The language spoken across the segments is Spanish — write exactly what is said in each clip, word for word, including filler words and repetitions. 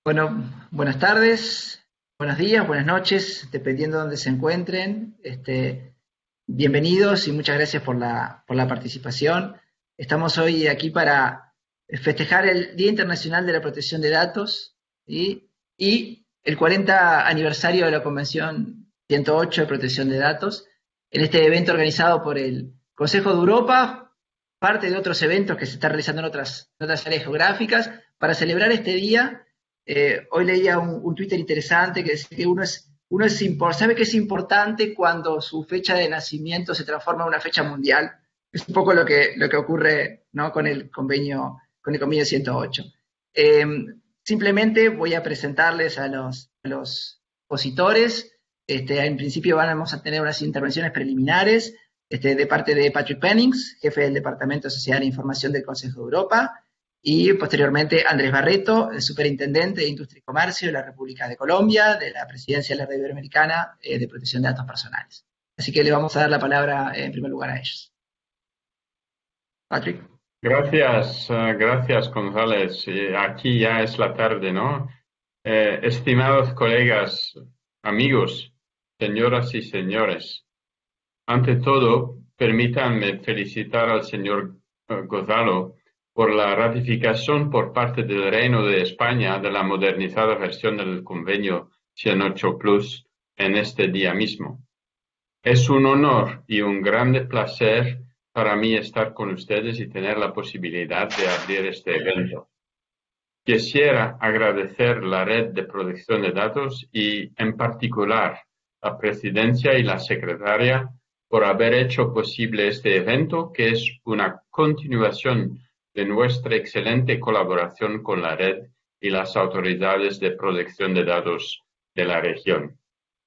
Bueno, buenas tardes, buenos días, buenas noches, dependiendo de dónde se encuentren. Este, bienvenidos y muchas gracias por la, por la participación. Estamos hoy aquí para festejar el Día Internacional de la Protección de Datos y, y el cuarenta aniversario de la Convención ciento ocho de Protección de Datos, en este evento organizado por el Consejo de Europa, parte de otros eventos que se están realizando en otras, en otras áreas geográficas, para celebrar este día. Eh, hoy leía un, un Twitter interesante que decía que uno es, uno es sabe que es importante cuando su fecha de nacimiento se transforma en una fecha mundial. Es un poco lo que, lo que ocurre, ¿no?, con el convenio, con el convenio ciento ocho. Eh, simplemente voy a presentarles a los, a los expositores. Este, en principio vamos a tener unas intervenciones preliminares este, de parte de Patrick Pennings, jefe del Departamento de Sociedad e Información del Consejo de Europa, y posteriormente Andrés Barreto, el superintendente de Industria y Comercio de la República de Colombia, de la Presidencia de la Red Iberoamericana eh, de Protección de Datos Personales. Así que le vamos a dar la palabra eh, en primer lugar a ellos. Patrick. Gracias, uh, gracias González. Eh, aquí ya es la tarde, ¿no? Eh, estimados colegas, amigos, señoras y señores, ante todo, permítanme felicitar al señor uh, Gonzalo por la ratificación por parte del Reino de España de la modernizada versión del Convenio ciento ocho Plus en este día mismo. Es un honor y un grande placer para mí estar con ustedes y tener la posibilidad de abrir este evento. Quisiera agradecer la Red de Protección de Datos y, en particular, la Presidencia y la Secretaria por haber hecho posible este evento, que es una continuación de nuestra excelente colaboración con la Red y las autoridades de protección de datos de la región.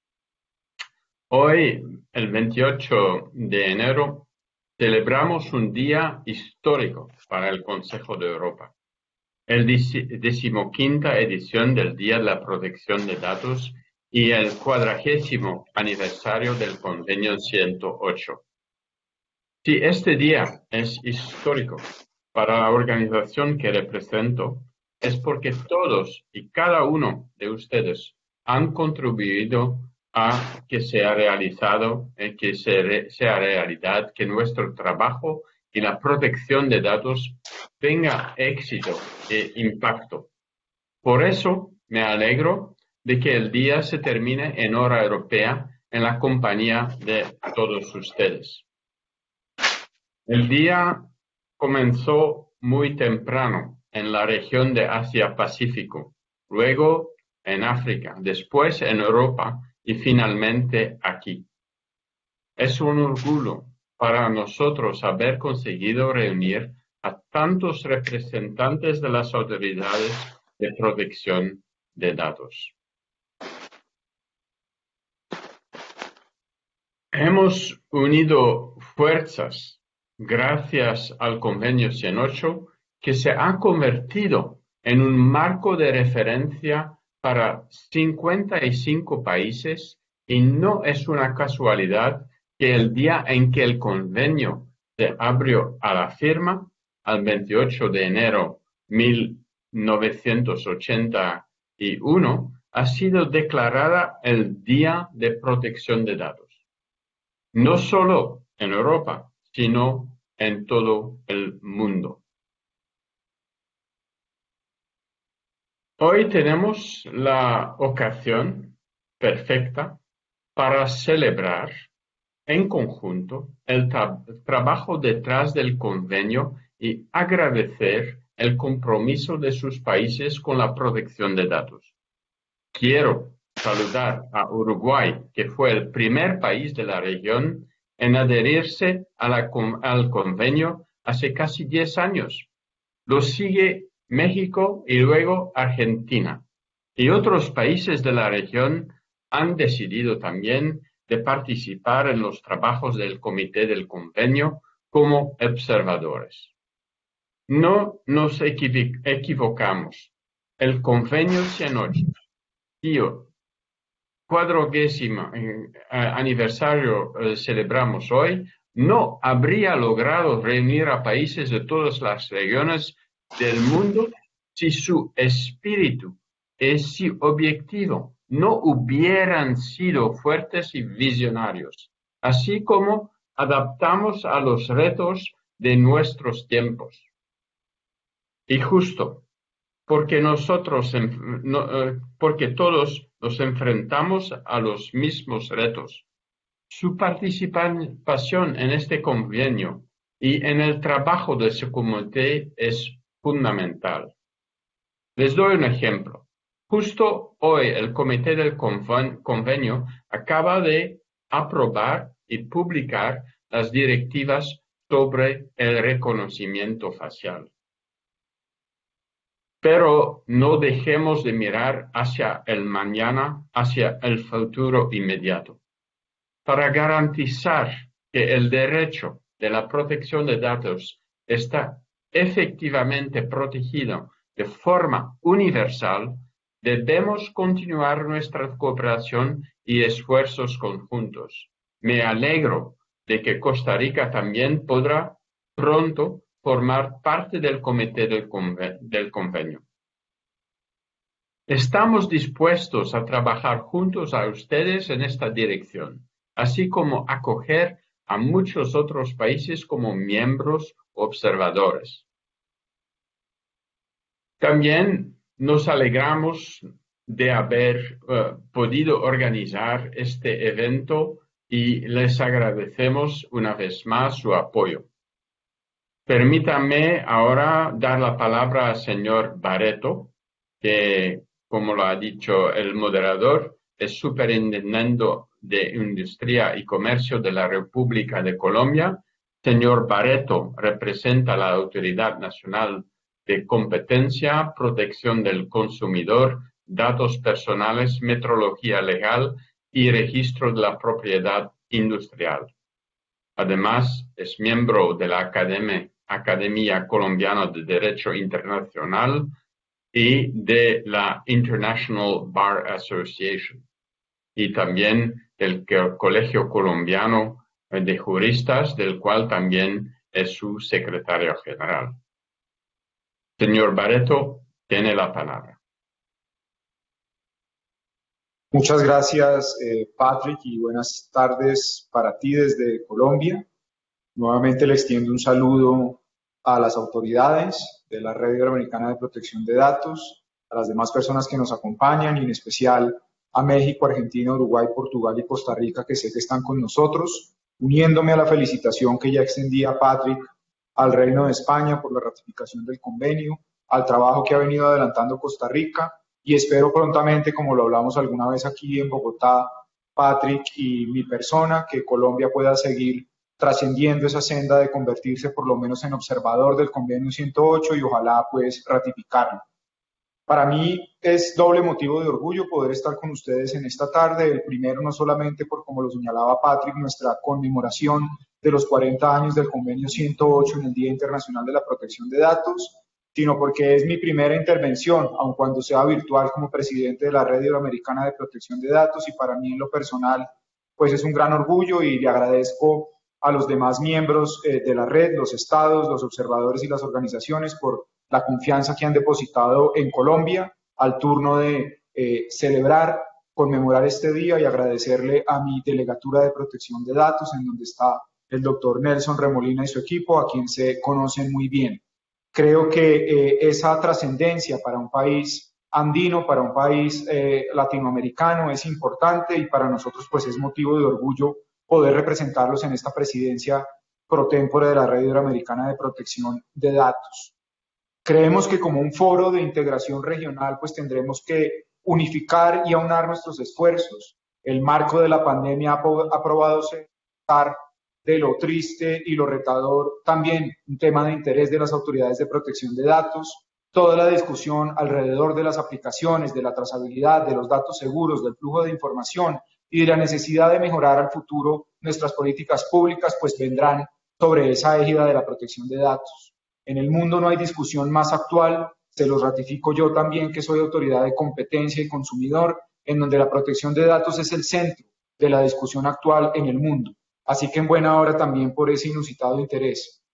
Hoy, el veintiocho de enero, celebramos un día histórico para el Consejo de Europa, el decimoquinta edición del Día de la Protección de Datos y el cuadragésimo aniversario del Convenio ciento ocho. Si este día es histórico para la organización que represento, es porque todos y cada uno de ustedes han contribuido a que sea realizado, eh, que se, sea realidad, que nuestro trabajo y la protección de datos tenga éxito e impacto. Por eso me alegro de que el día se termine en hora europea en la compañía de todos ustedes. El día comenzó muy temprano en la región de Asia-Pacífico, luego en África, después en Europa y finalmente aquí. Es un orgullo para nosotros haber conseguido reunir a tantos representantes de las autoridades de protección de datos. Hemos unido fuerzas gracias al Convenio ciento ocho, que se ha convertido en un marco de referencia para cincuenta y cinco países, y no es una casualidad que el día en que el convenio se abrió a la firma, al veintiocho de enero de mil novecientos ochenta y uno, ha sido declarada el Día de Protección de Datos. No solo en Europa, sino en todo el mundo. Hoy tenemos la ocasión perfecta para celebrar en conjunto el tra trabajo detrás del convenio y agradecer el compromiso de sus países con la protección de datos. Quiero saludar a Uruguay, que fue el primer país de la región en adherirse a la, al convenio hace casi diez años. Lo sigue México y luego Argentina. Y otros países de la región han decidido también de participar en los trabajos del Comité del Convenio como observadores. No nos equivocamos. El Convenio ciento ocho, tío, cuadragésimo eh, aniversario eh, celebramos hoy, no habría logrado reunir a países de todas las regiones del mundo si su espíritu y si objetivo no hubieran sido fuertes y visionarios, así como adaptamos a los retos de nuestros tiempos. Y justo, porque nosotros, no, porque todos nos enfrentamos a los mismos retos. Su participación en este convenio y en el trabajo de su comité es fundamental. Les doy un ejemplo. Justo hoy el comité del convenio acaba de aprobar y publicar las directivas sobre el reconocimiento facial. Pero no dejemos de mirar hacia el mañana, hacia el futuro inmediato. Para garantizar que el derecho de la protección de datos está efectivamente protegido de forma universal, debemos continuar nuestra cooperación y esfuerzos conjuntos. Me alegro de que Costa Rica también podrá pronto formar parte del comité del, conven- del convenio. Estamos dispuestos a trabajar juntos a ustedes en esta dirección, así como acoger a muchos otros países como miembros observadores. También nos alegramos de haber uh, podido organizar este evento y les agradecemos una vez más su apoyo. Permítanme ahora dar la palabra al señor Barreto, que, como lo ha dicho el moderador, es superintendente de Industria y Comercio de la República de Colombia. Señor Barreto representa la Autoridad Nacional de Competencia, Protección del Consumidor, Datos Personales, Metrología Legal y Registro de la Propiedad Industrial. Además, es miembro de la Academia, Academia Colombiana de Derecho Internacional y de la International Bar Association, y también del Colegio Colombiano de Juristas, del cual también es su secretario general. Señor Barreto, tiene la palabra. Muchas gracias, eh, Patrick, y buenas tardes para ti desde Colombia. Nuevamente le extiendo un saludo a las autoridades de la Red Iberoamericana de Protección de Datos, a las demás personas que nos acompañan y en especial a México, Argentina, Uruguay, Portugal y Costa Rica, que sé que están con nosotros, uniéndome a la felicitación que ya extendía Patrick al Reino de España por la ratificación del convenio, al trabajo que ha venido adelantando Costa Rica, y espero prontamente, como lo hablamos alguna vez aquí en Bogotá, Patrick y mi persona, que Colombia pueda seguir trascendiendo esa senda de convertirse por lo menos en observador del convenio ciento ocho y ojalá pues ratificarlo. Para mí es doble motivo de orgullo poder estar con ustedes en esta tarde. El primero, no solamente por, como lo señalaba Patrick, nuestra conmemoración de los cuarenta años del convenio ciento ocho en el Día Internacional de la Protección de Datos, sino porque es mi primera intervención, aun cuando sea virtual, como presidente de la Red Iberoamericana de Protección de Datos, y para mí en lo personal pues es un gran orgullo y le agradezco a los demás miembros eh, de la red, los estados, los observadores y las organizaciones por la confianza que han depositado en Colombia al turno de eh, celebrar, conmemorar este día y agradecerle a mi delegatura de protección de datos, en donde está el doctor Nelson Remolina y su equipo, a quien se conocen muy bien. Creo que eh, esa trascendencia para un país andino, para un país eh, latinoamericano es importante y para nosotros pues es motivo de orgullo poder representarlos en esta presidencia pro tempore de la Red Iberoamericana de Protección de Datos. Creemos que como un foro de integración regional pues tendremos que unificar y aunar nuestros esfuerzos. El marco de la pandemia ha, ha probado ser de lo triste y lo retador, también un tema de interés de las autoridades de protección de datos, toda la discusión alrededor de las aplicaciones, de la trazabilidad, de los datos seguros, del flujo de información y de la necesidad de mejorar al futuro nuestras políticas públicas, pues vendrán sobre esa égida de la protección de datos. En el mundo no hay discusión más actual, se los ratifico yo también que soy autoridad de competencia y consumidor, en donde la protección de datos es el centro de la discusión actual en el mundo. Así que en buena hora también por ese inusitado interés.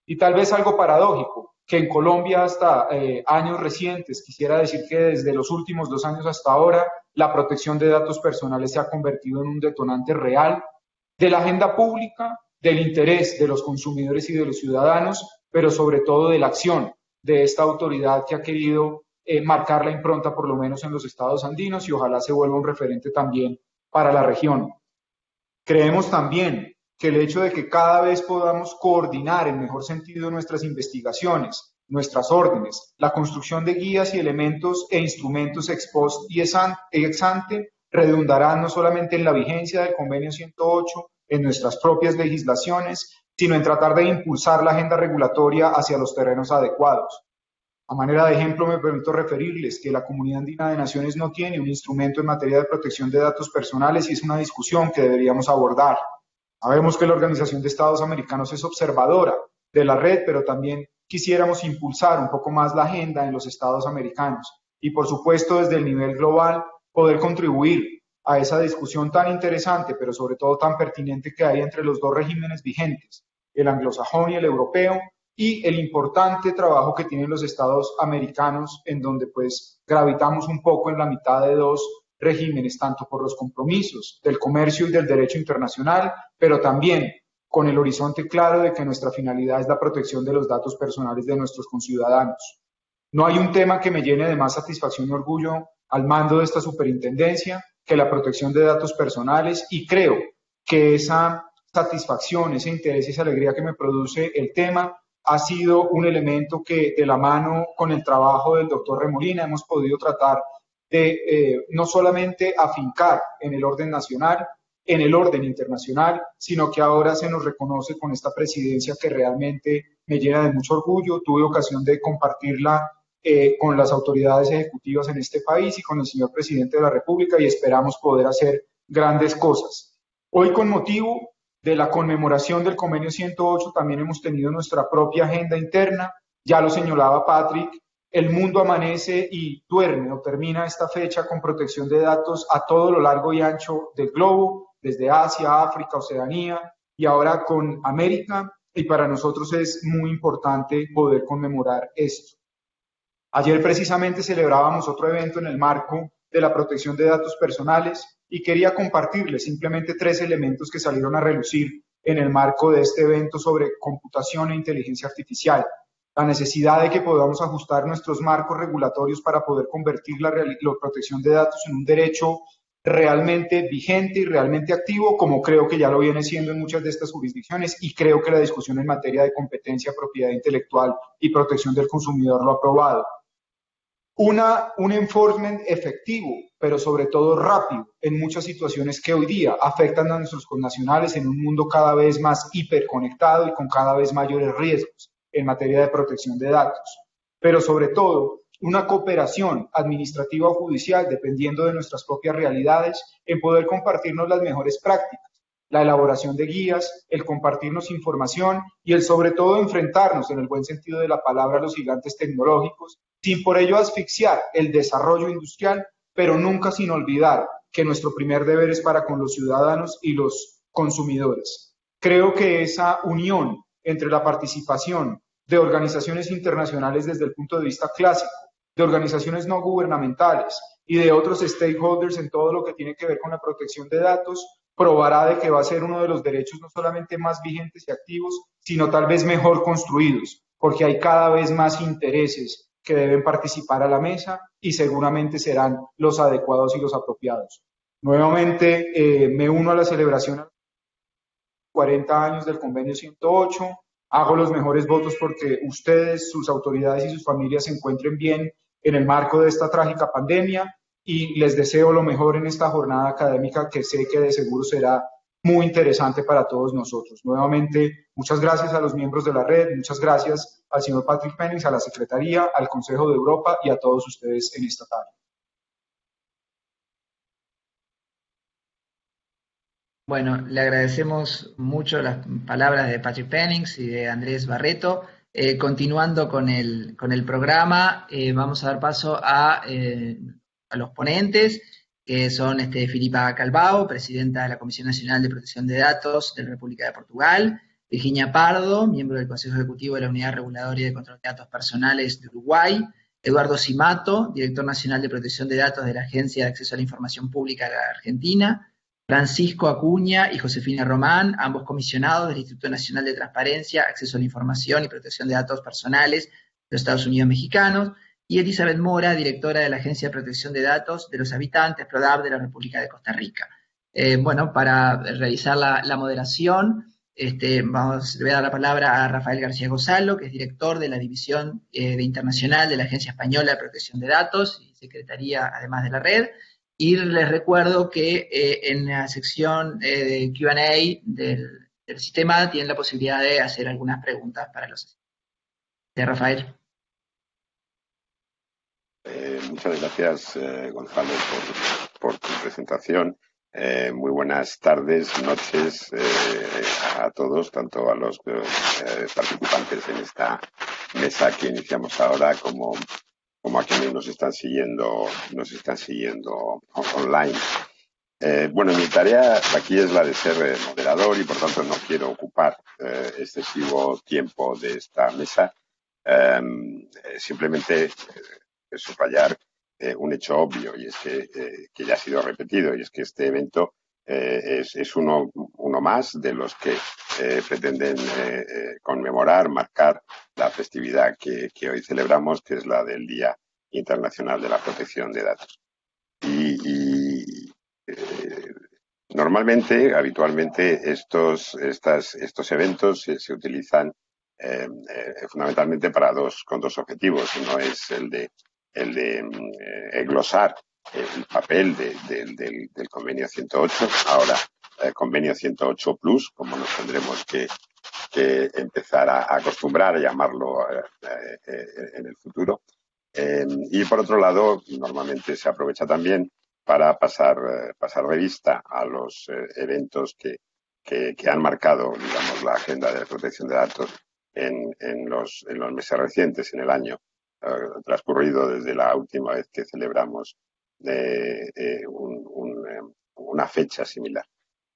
Y tal vez algo paradójico, que en Colombia hasta eh, años recientes, quisiera decir que desde los últimos dos años hasta ahora, la protección de datos personales se ha convertido en un detonante real de la agenda pública, del interés de los consumidores y de los ciudadanos, pero sobre todo de la acción de esta autoridad que ha querido eh, marcar la impronta por lo menos en los estados andinos y ojalá se vuelva un referente también para la región. Creemos también que el hecho de que cada vez podamos coordinar en mejor sentido nuestras investigaciones, nuestras órdenes, la construcción de guías y elementos e instrumentos ex post y ex ante redundarán no solamente en la vigencia del convenio ciento ocho, en nuestras propias legislaciones, sino en tratar de impulsar la agenda regulatoria hacia los terrenos adecuados. A manera de ejemplo, me permito referirles que la Comunidad Andina de Naciones no tiene un instrumento en materia de protección de datos personales y es una discusión que deberíamos abordar. Sabemos que la Organización de Estados Americanos es observadora de la red, pero también quisiéramos impulsar un poco más la agenda en los estados americanos y, por supuesto, desde el nivel global, poder contribuir a esa discusión tan interesante, pero sobre todo tan pertinente que hay entre los dos regímenes vigentes, el anglosajón y el europeo, y el importante trabajo que tienen los estados americanos, en donde pues gravitamos un poco en la mitad de dos regímenes, tanto por los compromisos del comercio y del derecho internacional, pero también con el horizonte claro de que nuestra finalidad es la protección de los datos personales de nuestros conciudadanos. No hay un tema que me llene de más satisfacción y orgullo al mando de esta superintendencia que la protección de datos personales, y creo que esa satisfacción, ese interés y esa alegría que me produce el tema ha sido un elemento que de la mano con el trabajo del doctor Remolina hemos podido tratar de eh, no solamente afincar en el orden nacional, en el orden internacional, sino que ahora se nos reconoce con esta presidencia que realmente me llena de mucho orgullo. Tuve ocasión de compartirla eh, con las autoridades ejecutivas en este país y con el señor presidente de la República y esperamos poder hacer grandes cosas. Hoy, con motivo de la conmemoración del convenio ciento ocho, también hemos tenido nuestra propia agenda interna. Ya lo señalaba Patrick, el mundo amanece y duerme o termina esta fecha con protección de datos a todo lo largo y ancho del globo, desde Asia, África, Oceanía y ahora con América, y para nosotros es muy importante poder conmemorar esto. Ayer precisamente celebrábamos otro evento en el marco de la protección de datos personales y quería compartirles simplemente tres elementos que salieron a relucir en el marco de este evento sobre computación e inteligencia artificial. La necesidad de que podamos ajustar nuestros marcos regulatorios para poder convertir la, la protección de datos en un derecho realmente vigente y realmente activo, como creo que ya lo viene siendo en muchas de estas jurisdicciones, y creo que la discusión en materia de competencia, propiedad intelectual y protección del consumidor lo ha probado. Una, un enforcement efectivo, pero sobre todo rápido, en muchas situaciones que hoy día afectan a nuestros connacionales en un mundo cada vez más hiperconectado y con cada vez mayores riesgos en materia de protección de datos. Pero sobre todo, una cooperación administrativa o judicial, dependiendo de nuestras propias realidades, en poder compartirnos las mejores prácticas, la elaboración de guías, el compartirnos información y el sobre todo enfrentarnos, en el buen sentido de la palabra, a los gigantes tecnológicos, sin por ello asfixiar el desarrollo industrial, pero nunca sin olvidar que nuestro primer deber es para con los ciudadanos y los consumidores. Creo que esa unión entre la participación de organizaciones internacionales desde el punto de vista clásico, de organizaciones no gubernamentales y de otros stakeholders en todo lo que tiene que ver con la protección de datos, probará de que va a ser uno de los derechos no solamente más vigentes y activos, sino tal vez mejor construidos, porque hay cada vez más intereses que deben participar a la mesa y seguramente serán los adecuados y los apropiados. Nuevamente eh, me uno a la celebración de cuarenta años del convenio ciento ocho, hago los mejores votos porque ustedes, sus autoridades y sus familias se encuentren bien en el marco de esta trágica pandemia y les deseo lo mejor en esta jornada académica que sé que de seguro será muy interesante para todos nosotros. Nuevamente, muchas gracias a los miembros de la red, muchas gracias al señor Patrick Pennings, a la Secretaría, al Consejo de Europa y a todos ustedes en esta tarde. Bueno, le agradecemos mucho las palabras de Patrick Pennings y de Andrés Barreto. Eh, continuando con el, con el programa, eh, vamos a dar paso a, eh, a los ponentes, que son este, Filipa Calvao, presidenta de la Comisión Nacional de Protección de Datos de la República de Portugal, Virginia Pardo, miembro del Consejo Ejecutivo de la Unidad Regulatoria de Control de Datos Personales de Uruguay, Eduardo Simato, Director Nacional de Protección de Datos de la Agencia de Acceso a la Información Pública de la Argentina, Francisco Acuña y Josefina Román, ambos comisionados del Instituto Nacional de Transparencia, Acceso a la Información y Protección de Datos Personales de los Estados Unidos Mexicanos, y Elizabeth Mora, directora de la Agencia de Protección de Datos de los Habitantes, PRODAB, de la República de Costa Rica. Eh, bueno, para realizar la, la moderación, este, vamos, le voy a dar la palabra a Rafael García Gonzalo, que es director de la División eh, de Internacional de la Agencia Española de Protección de Datos y secretaría además de la red. Y les recuerdo que eh, en la sección eh, de Q and A del, del sistema tienen la posibilidad de hacer algunas preguntas para los asistentes. Rafael. Eh, muchas gracias, eh, Gonzalo, por, por tu presentación. Eh, muy buenas tardes, noches eh, a todos, tanto a los eh, participantes en esta mesa que iniciamos ahora como, como a quienes nos están siguiendo, nos están siguiendo online. Eh, bueno, mi tarea aquí es la de ser moderador y por tanto no quiero ocupar eh, excesivo tiempo de esta mesa. Eh, simplemente eh, subrayar eh, un hecho obvio y es que, eh, que ya ha sido repetido y es que este evento eh, es, es uno, uno más de los que eh, pretenden eh, eh, conmemorar, marcar la festividad que, que hoy celebramos, que es la del Día Internacional de la Protección de Datos. Y, y eh, normalmente, habitualmente, estos, estas, estos eventos se, se utilizan eh, eh, fundamentalmente para dos, con dos objetivos. Uno es el de, el de eh, glosar el papel de, de, del, del convenio ciento ocho, ahora eh, convenio ciento ocho plus, como nos tendremos que, que empezar a acostumbrar a llamarlo eh, eh, en el futuro. Eh, y por otro lado, normalmente se aprovecha también para pasar, eh, pasar revista a los eh, eventos que, que, que han marcado, digamos, la agenda de protección de datos en, en, los, en los meses recientes, en el año eh, transcurrido desde la última vez que celebramos eh, eh, un, un, eh, una fecha similar.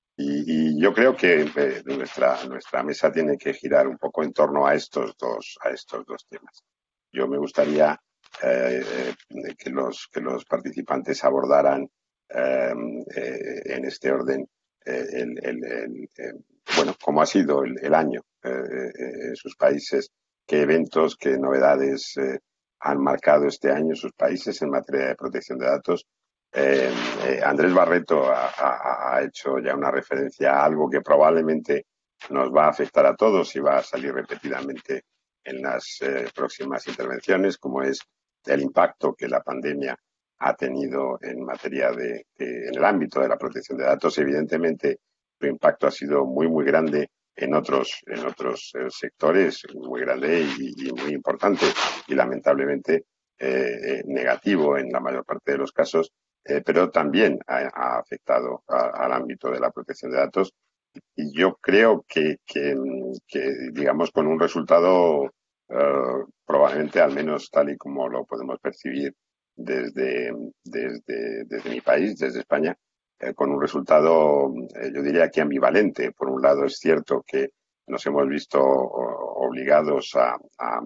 Y, y yo creo que eh, nuestra, nuestra mesa tiene que girar un poco en torno a estos dos, a estos dos temas. Yo me gustaría eh, eh, que, los, que los participantes abordaran eh, eh, en este orden eh, el, el, el, eh, bueno, cómo ha sido el, el año eh, en sus países, qué eventos, qué novedades eh, han marcado este año sus países en materia de protección de datos. Eh, eh, Andrés Barreto ha, ha, ha hecho ya una referencia a algo que probablemente nos va a afectar a todos y va a salir repetidamente en las eh, próximas intervenciones, como es el impacto que la pandemia ha tenido en materia de, de en el ámbito de la protección de datos. Evidentemente, su impacto ha sido muy, muy grande en otros, en otros eh, sectores, muy grande y, y muy importante, y lamentablemente eh, eh, negativo en la mayor parte de los casos, eh, pero también ha, ha afectado a, al ámbito de la protección de datos. Y yo creo que, que, que digamos, con un resultado Uh, probablemente, al menos tal y como lo podemos percibir desde, desde, desde mi país, desde España, eh, con un resultado, eh, yo diría que ambivalente. Por un lado, es cierto que nos hemos visto obligados a, a,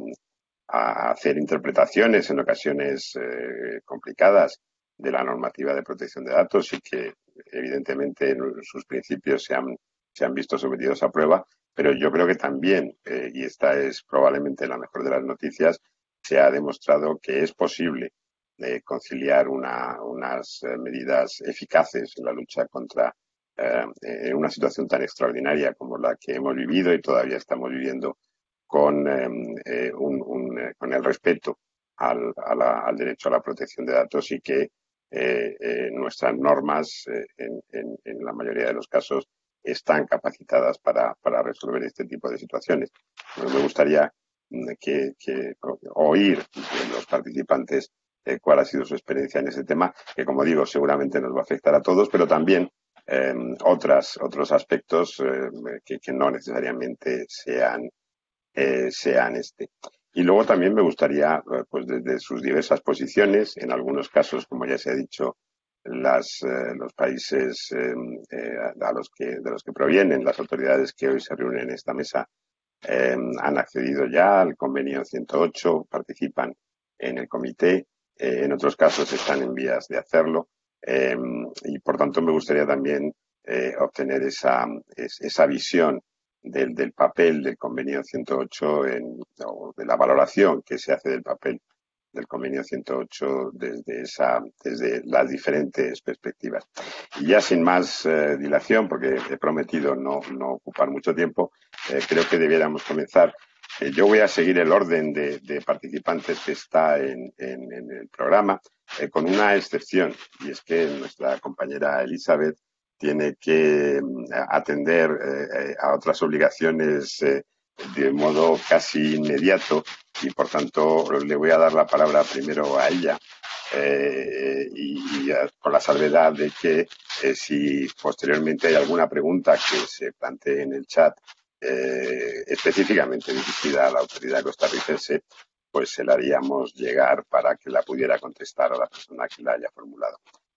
a hacer interpretaciones en ocasiones eh, complicadas de la normativa de protección de datos y que, evidentemente, sus principios se han, se han visto sometidos a prueba. Pero yo creo que también, eh, y esta es probablemente la mejor de las noticias, se ha demostrado que es posible eh, conciliar una, unas eh, medidas eficaces en la lucha contra eh, en una situación tan extraordinaria como la que hemos vivido y todavía estamos viviendo con, eh, un, un, eh, con el respeto al, a la, al derecho a la protección de datos y que eh, eh, nuestras normas, eh, en, en, en la mayoría de los casos, están capacitadas para, para resolver este tipo de situaciones. Bueno, me gustaría que, que oír de los participantes eh, cuál ha sido su experiencia en ese tema, que, como digo, seguramente nos va a afectar a todos, pero también eh, otras, otros aspectos eh, que, que no necesariamente sean, eh, sean este. Y luego también me gustaría, pues desde sus diversas posiciones, en algunos casos, como ya se ha dicho, las, eh, los países eh, eh, a los que, de los que provienen las autoridades que hoy se reúnen en esta mesa eh, han accedido ya al convenio ciento ocho, participan en el comité, eh, en otros casos están en vías de hacerlo eh, y por tanto me gustaría también eh, obtener esa, esa visión del, del papel del convenio ciento ocho en, o de la valoración que se hace del papel del convenio ciento ocho desde, esa, desde las diferentes perspectivas. Y ya sin más eh, dilación, porque he prometido no, no ocupar mucho tiempo, eh, creo que debiéramos comenzar. Eh, yo voy a seguir el orden de, de participantes que está en, en, en el programa, eh, con una excepción, y es que nuestra compañera Elizabeth tiene que atender eh, a otras obligaciones eh, de modo casi inmediato y por tanto le voy a dar la palabra primero a ella eh, y, y con la salvedad de que eh, si posteriormente hay alguna pregunta que se plantee en el chat eh, específicamente dirigida a la autoridad costarricense, pues se la haríamos llegar para que la pudiera contestar a la persona que la haya formulado.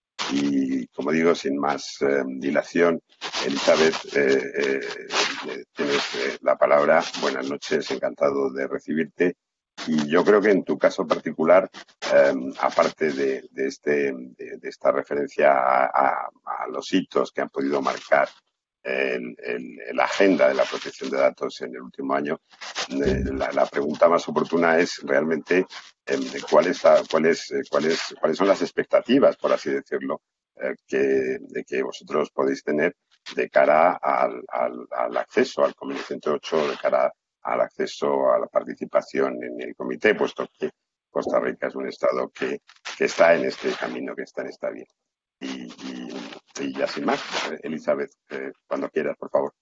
Y como digo, sin más eh, dilación, Elizabeth, eh, eh, tienes eh, la palabra. Buenas noches, encantado de recibirte. Y yo creo que en tu caso particular, eh, aparte de, de, este, de, de esta referencia a, a, a los hitos que han podido marcar el, el, la agenda de la protección de datos en el último año, eh, la, la pregunta más oportuna es realmente eh, cuál es la, cuál es, eh, cuál es, cuáles son las expectativas, por así decirlo, eh, que, de que vosotros podéis tener de cara al, al, al acceso al convenio ciento ocho, de cara al acceso a la participación en el comité, puesto que Costa Rica es un estado que, que está en este camino, que está en esta vía. Y, y, y ya sin más, Elizabeth, eh, cuando quieras, por favor.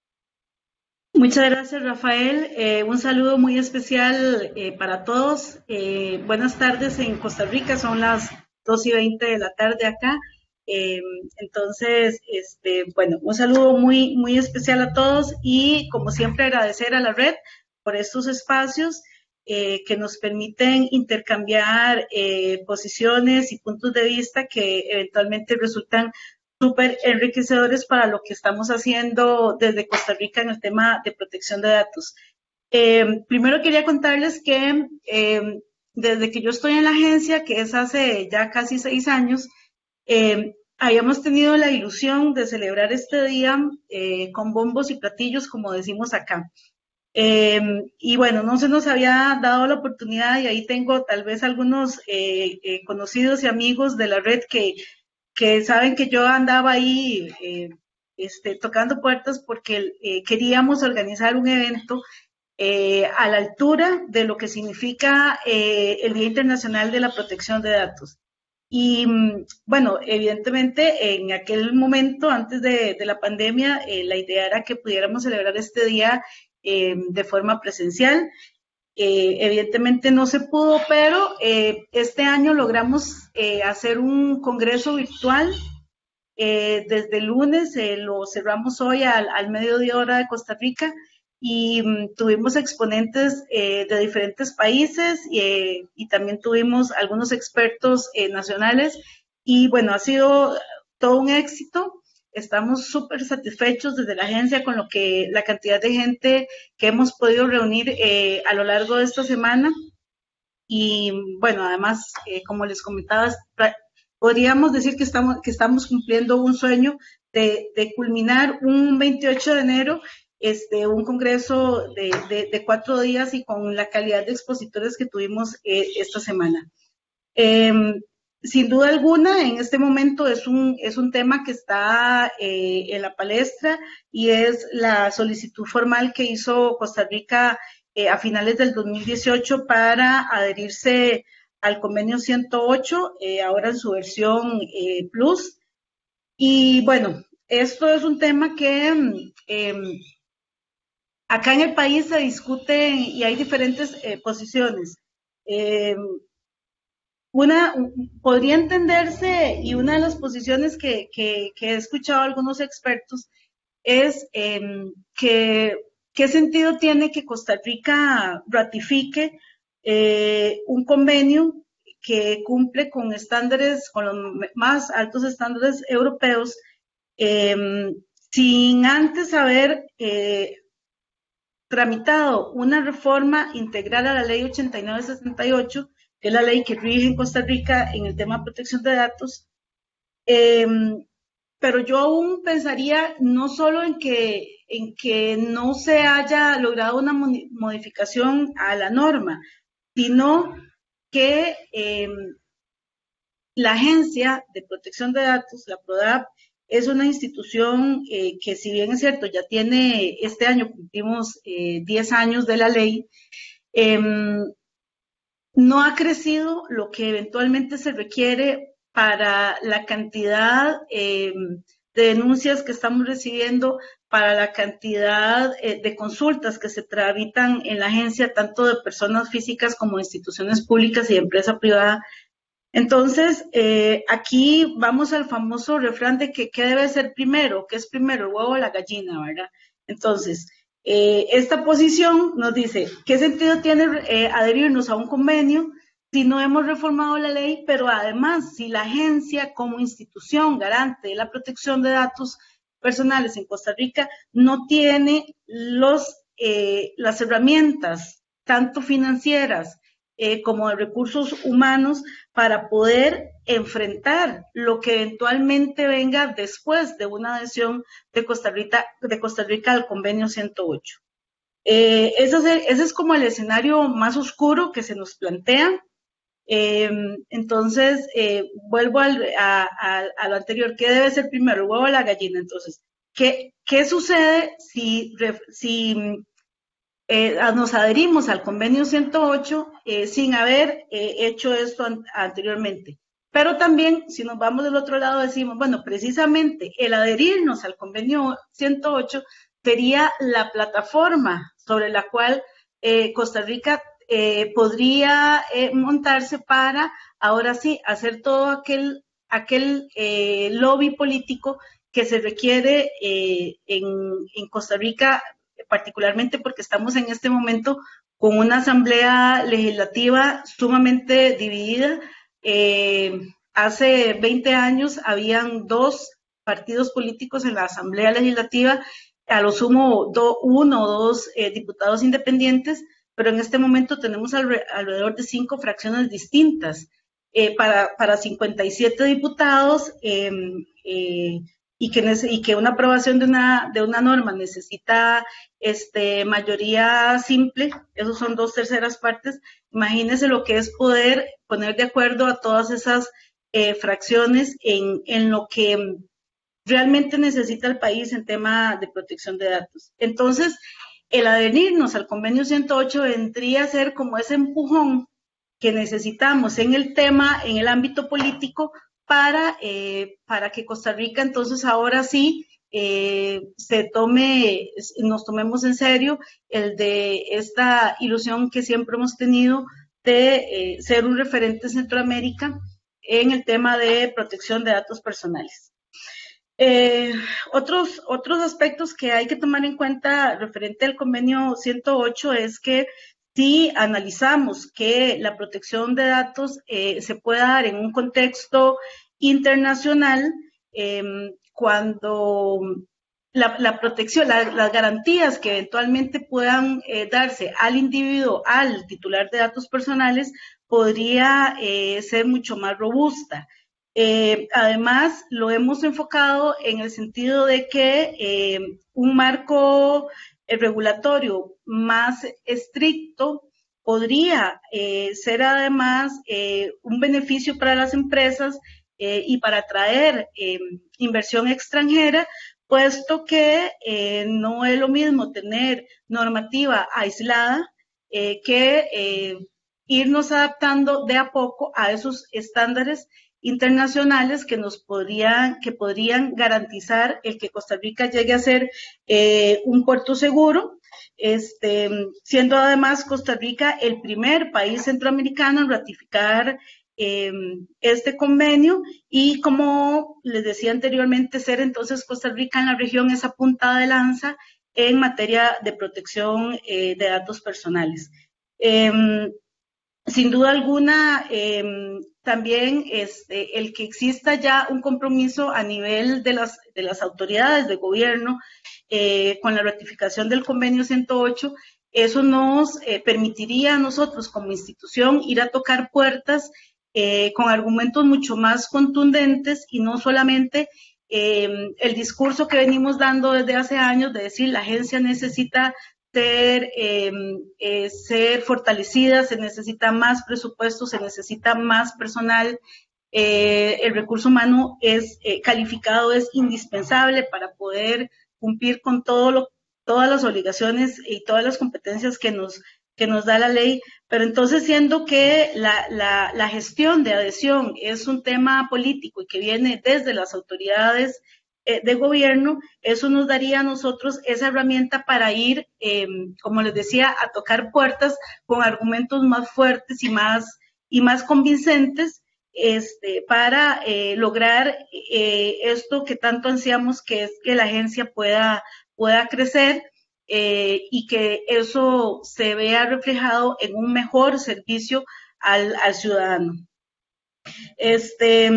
Muchas gracias, Rafael. Eh, un saludo muy especial eh, para todos. Eh, buenas tardes en Costa Rica, son las dos y veinte de la tarde acá. Eh, entonces, este, bueno, un saludo muy, muy especial a todos y, como siempre, agradecer a la red por estos espacios eh, que nos permiten intercambiar eh, posiciones y puntos de vista que eventualmente resultan súper enriquecedores para lo que estamos haciendo desde Costa Rica en el tema de protección de datos. Eh, primero quería contarles que eh, desde que yo estoy en la agencia, que es hace ya casi seis años, eh, habíamos tenido la ilusión de celebrar este día eh, con bombos y platillos, como decimos acá. Eh, y bueno, no se nos había dado la oportunidad y ahí tengo tal vez algunos eh, eh, conocidos y amigos de la red que que saben que yo andaba ahí eh, este, tocando puertas porque eh, queríamos organizar un evento eh, a la altura de lo que significa eh, el Día Internacional de la Protección de Datos. Y bueno, evidentemente en aquel momento, antes de, de la pandemia, eh, la idea era que pudiéramos celebrar este día eh, de forma presencial. Eh, evidentemente no se pudo, pero eh, este año logramos eh, hacer un congreso virtual. Eh, desde el lunes eh, lo cerramos hoy al, al mediodía hora de Costa Rica y um, tuvimos exponentes eh, de diferentes países eh, y también tuvimos algunos expertos eh, nacionales y bueno, ha sido todo un éxito. Estamos súper satisfechos desde la agencia con lo que la cantidad de gente que hemos podido reunir eh, a lo largo de esta semana. Y bueno, además, eh, como les comentaba, podríamos decir que estamos, que estamos cumpliendo un sueño de, de culminar un veintiocho de enero este, un congreso de, de, de cuatro días y con la calidad de expositores que tuvimos eh, esta semana. Eh, Sin duda alguna, en este momento es un, es un tema que está eh, en la palestra y es la solicitud formal que hizo Costa Rica eh, a finales del dos mil dieciocho para adherirse al convenio ciento ocho, eh, ahora en su versión eh, Plus. Y bueno, esto es un tema que eh, acá en el país se discute y hay diferentes eh, posiciones. Eh, Una, podría entenderse, y una de las posiciones que, que, que he escuchado a algunos expertos es eh, que qué sentido tiene que Costa Rica ratifique eh, un convenio que cumple con estándares, con los más altos estándares europeos, eh, sin antes haber eh, tramitado una reforma integral a la ley ochenta y nueve sesenta y ocho, que es la ley que rige en Costa Rica en el tema de protección de datos. Eh, pero yo aún pensaría no solo en que, en que no se haya logrado una modificación a la norma, sino que eh, la Agencia de Protección de Datos, la PRODAP, es una institución eh, que, si bien es cierto, ya tiene, este año cumplimos eh, diez años de la ley, eh, no ha crecido lo que eventualmente se requiere para la cantidad eh, de denuncias que estamos recibiendo, para la cantidad eh, de consultas que se tramitan en la agencia, tanto de personas físicas como de instituciones públicas y de empresa privada. Entonces, eh, aquí vamos al famoso refrán de que qué debe ser primero, qué es primero, el huevo o la gallina, ¿verdad? Entonces, eh, esta posición nos dice, ¿qué sentido tiene eh, adherirnos a un convenio si no hemos reformado la ley? Pero además, si la agencia como institución garante de la protección de datos personales en Costa Rica no tiene los, eh, las herramientas, tanto financieras, Eh, como de recursos humanos, para poder enfrentar lo que eventualmente venga después de una adhesión de Costa Rica, de Costa Rica al convenio ciento ocho. Eh, ese, es el, ese es como el escenario más oscuro que se nos plantea. Eh, entonces, eh, vuelvo al, a, a, a lo anterior, ¿qué debe ser primero, el huevo o la gallina? Entonces, ¿qué, qué sucede si... si Eh, nos adherimos al convenio ciento ocho eh, sin haber eh, hecho esto an anteriormente? Pero también, si nos vamos del otro lado, decimos, bueno, precisamente el adherirnos al convenio ciento ocho sería la plataforma sobre la cual eh, Costa Rica eh, podría eh, montarse para, ahora sí, hacer todo aquel, aquel eh, lobby político que se requiere eh, en, en Costa Rica, particularmente porque estamos en este momento con una asamblea legislativa sumamente dividida. Eh, hace veinte años habían dos partidos políticos en la asamblea legislativa, a lo sumo do, uno o dos eh, diputados independientes, pero en este momento tenemos alre, alrededor de cinco fracciones distintas eh, para, para cincuenta y siete diputados, eh, eh, y que, y que una aprobación de una, de una norma necesita este, mayoría simple, esos son dos terceras partes. Imagínense lo que es poder poner de acuerdo a todas esas eh, fracciones en, en lo que realmente necesita el país en tema de protección de datos. Entonces, el adherirnos al convenio ciento ocho vendría a ser como ese empujón que necesitamos en el tema, en el ámbito político, para, eh, para que Costa Rica entonces ahora sí eh, se tome, nos tomemos en serio el de esta ilusión que siempre hemos tenido de eh, ser un referente en Centroamérica en el tema de protección de datos personales. Eh, otros, otros aspectos que hay que tomar en cuenta referente al convenio ciento ocho es que si analizamos que la protección de datos eh, se puede dar en un contexto internacional, eh, cuando la, la protección, la, las garantías que eventualmente puedan eh, darse al individuo, al titular de datos personales, podría eh, ser mucho más robusta. Eh, además, lo hemos enfocado en el sentido de que eh, un marco el regulatorio más estricto podría eh, ser además eh, un beneficio para las empresas eh, y para atraer eh, inversión extranjera, puesto que eh, no es lo mismo tener normativa aislada eh, que eh, irnos adaptando de a poco a esos estándares internacionales que nos podrían, que podrían garantizar el que Costa Rica llegue a ser eh, un puerto seguro, este, siendo además Costa Rica el primer país centroamericano en ratificar eh, este convenio y, como les decía anteriormente, ser entonces Costa Rica en la región esa punta de lanza en materia de protección eh, de datos personales. Eh, sin duda alguna, eh, también este, el que exista ya un compromiso a nivel de las, de las autoridades de gobierno eh, con la ratificación del convenio ciento ocho, eso nos eh, permitiría a nosotros como institución ir a tocar puertas eh, con argumentos mucho más contundentes y no solamente eh, el discurso que venimos dando desde hace años de decir la agencia necesita ser, eh, eh, ser fortalecida, se necesita más presupuesto, se necesita más personal. Eh, el recurso humano es eh, calificado, es indispensable para poder cumplir con todo lo, todas las obligaciones y todas las competencias que nos, que nos da la ley, pero entonces siendo que la, la, la gestión de adhesión es un tema político y que viene desde las autoridades eh, de gobierno, eso nos daría a nosotros esa herramienta para ir, eh, como les decía, a tocar puertas con argumentos más fuertes y más, y más convincentes este, para eh, lograr eh, esto que tanto ansiamos, que es que la agencia pueda, pueda crecer eh, y que eso se vea reflejado en un mejor servicio al, al ciudadano. Este,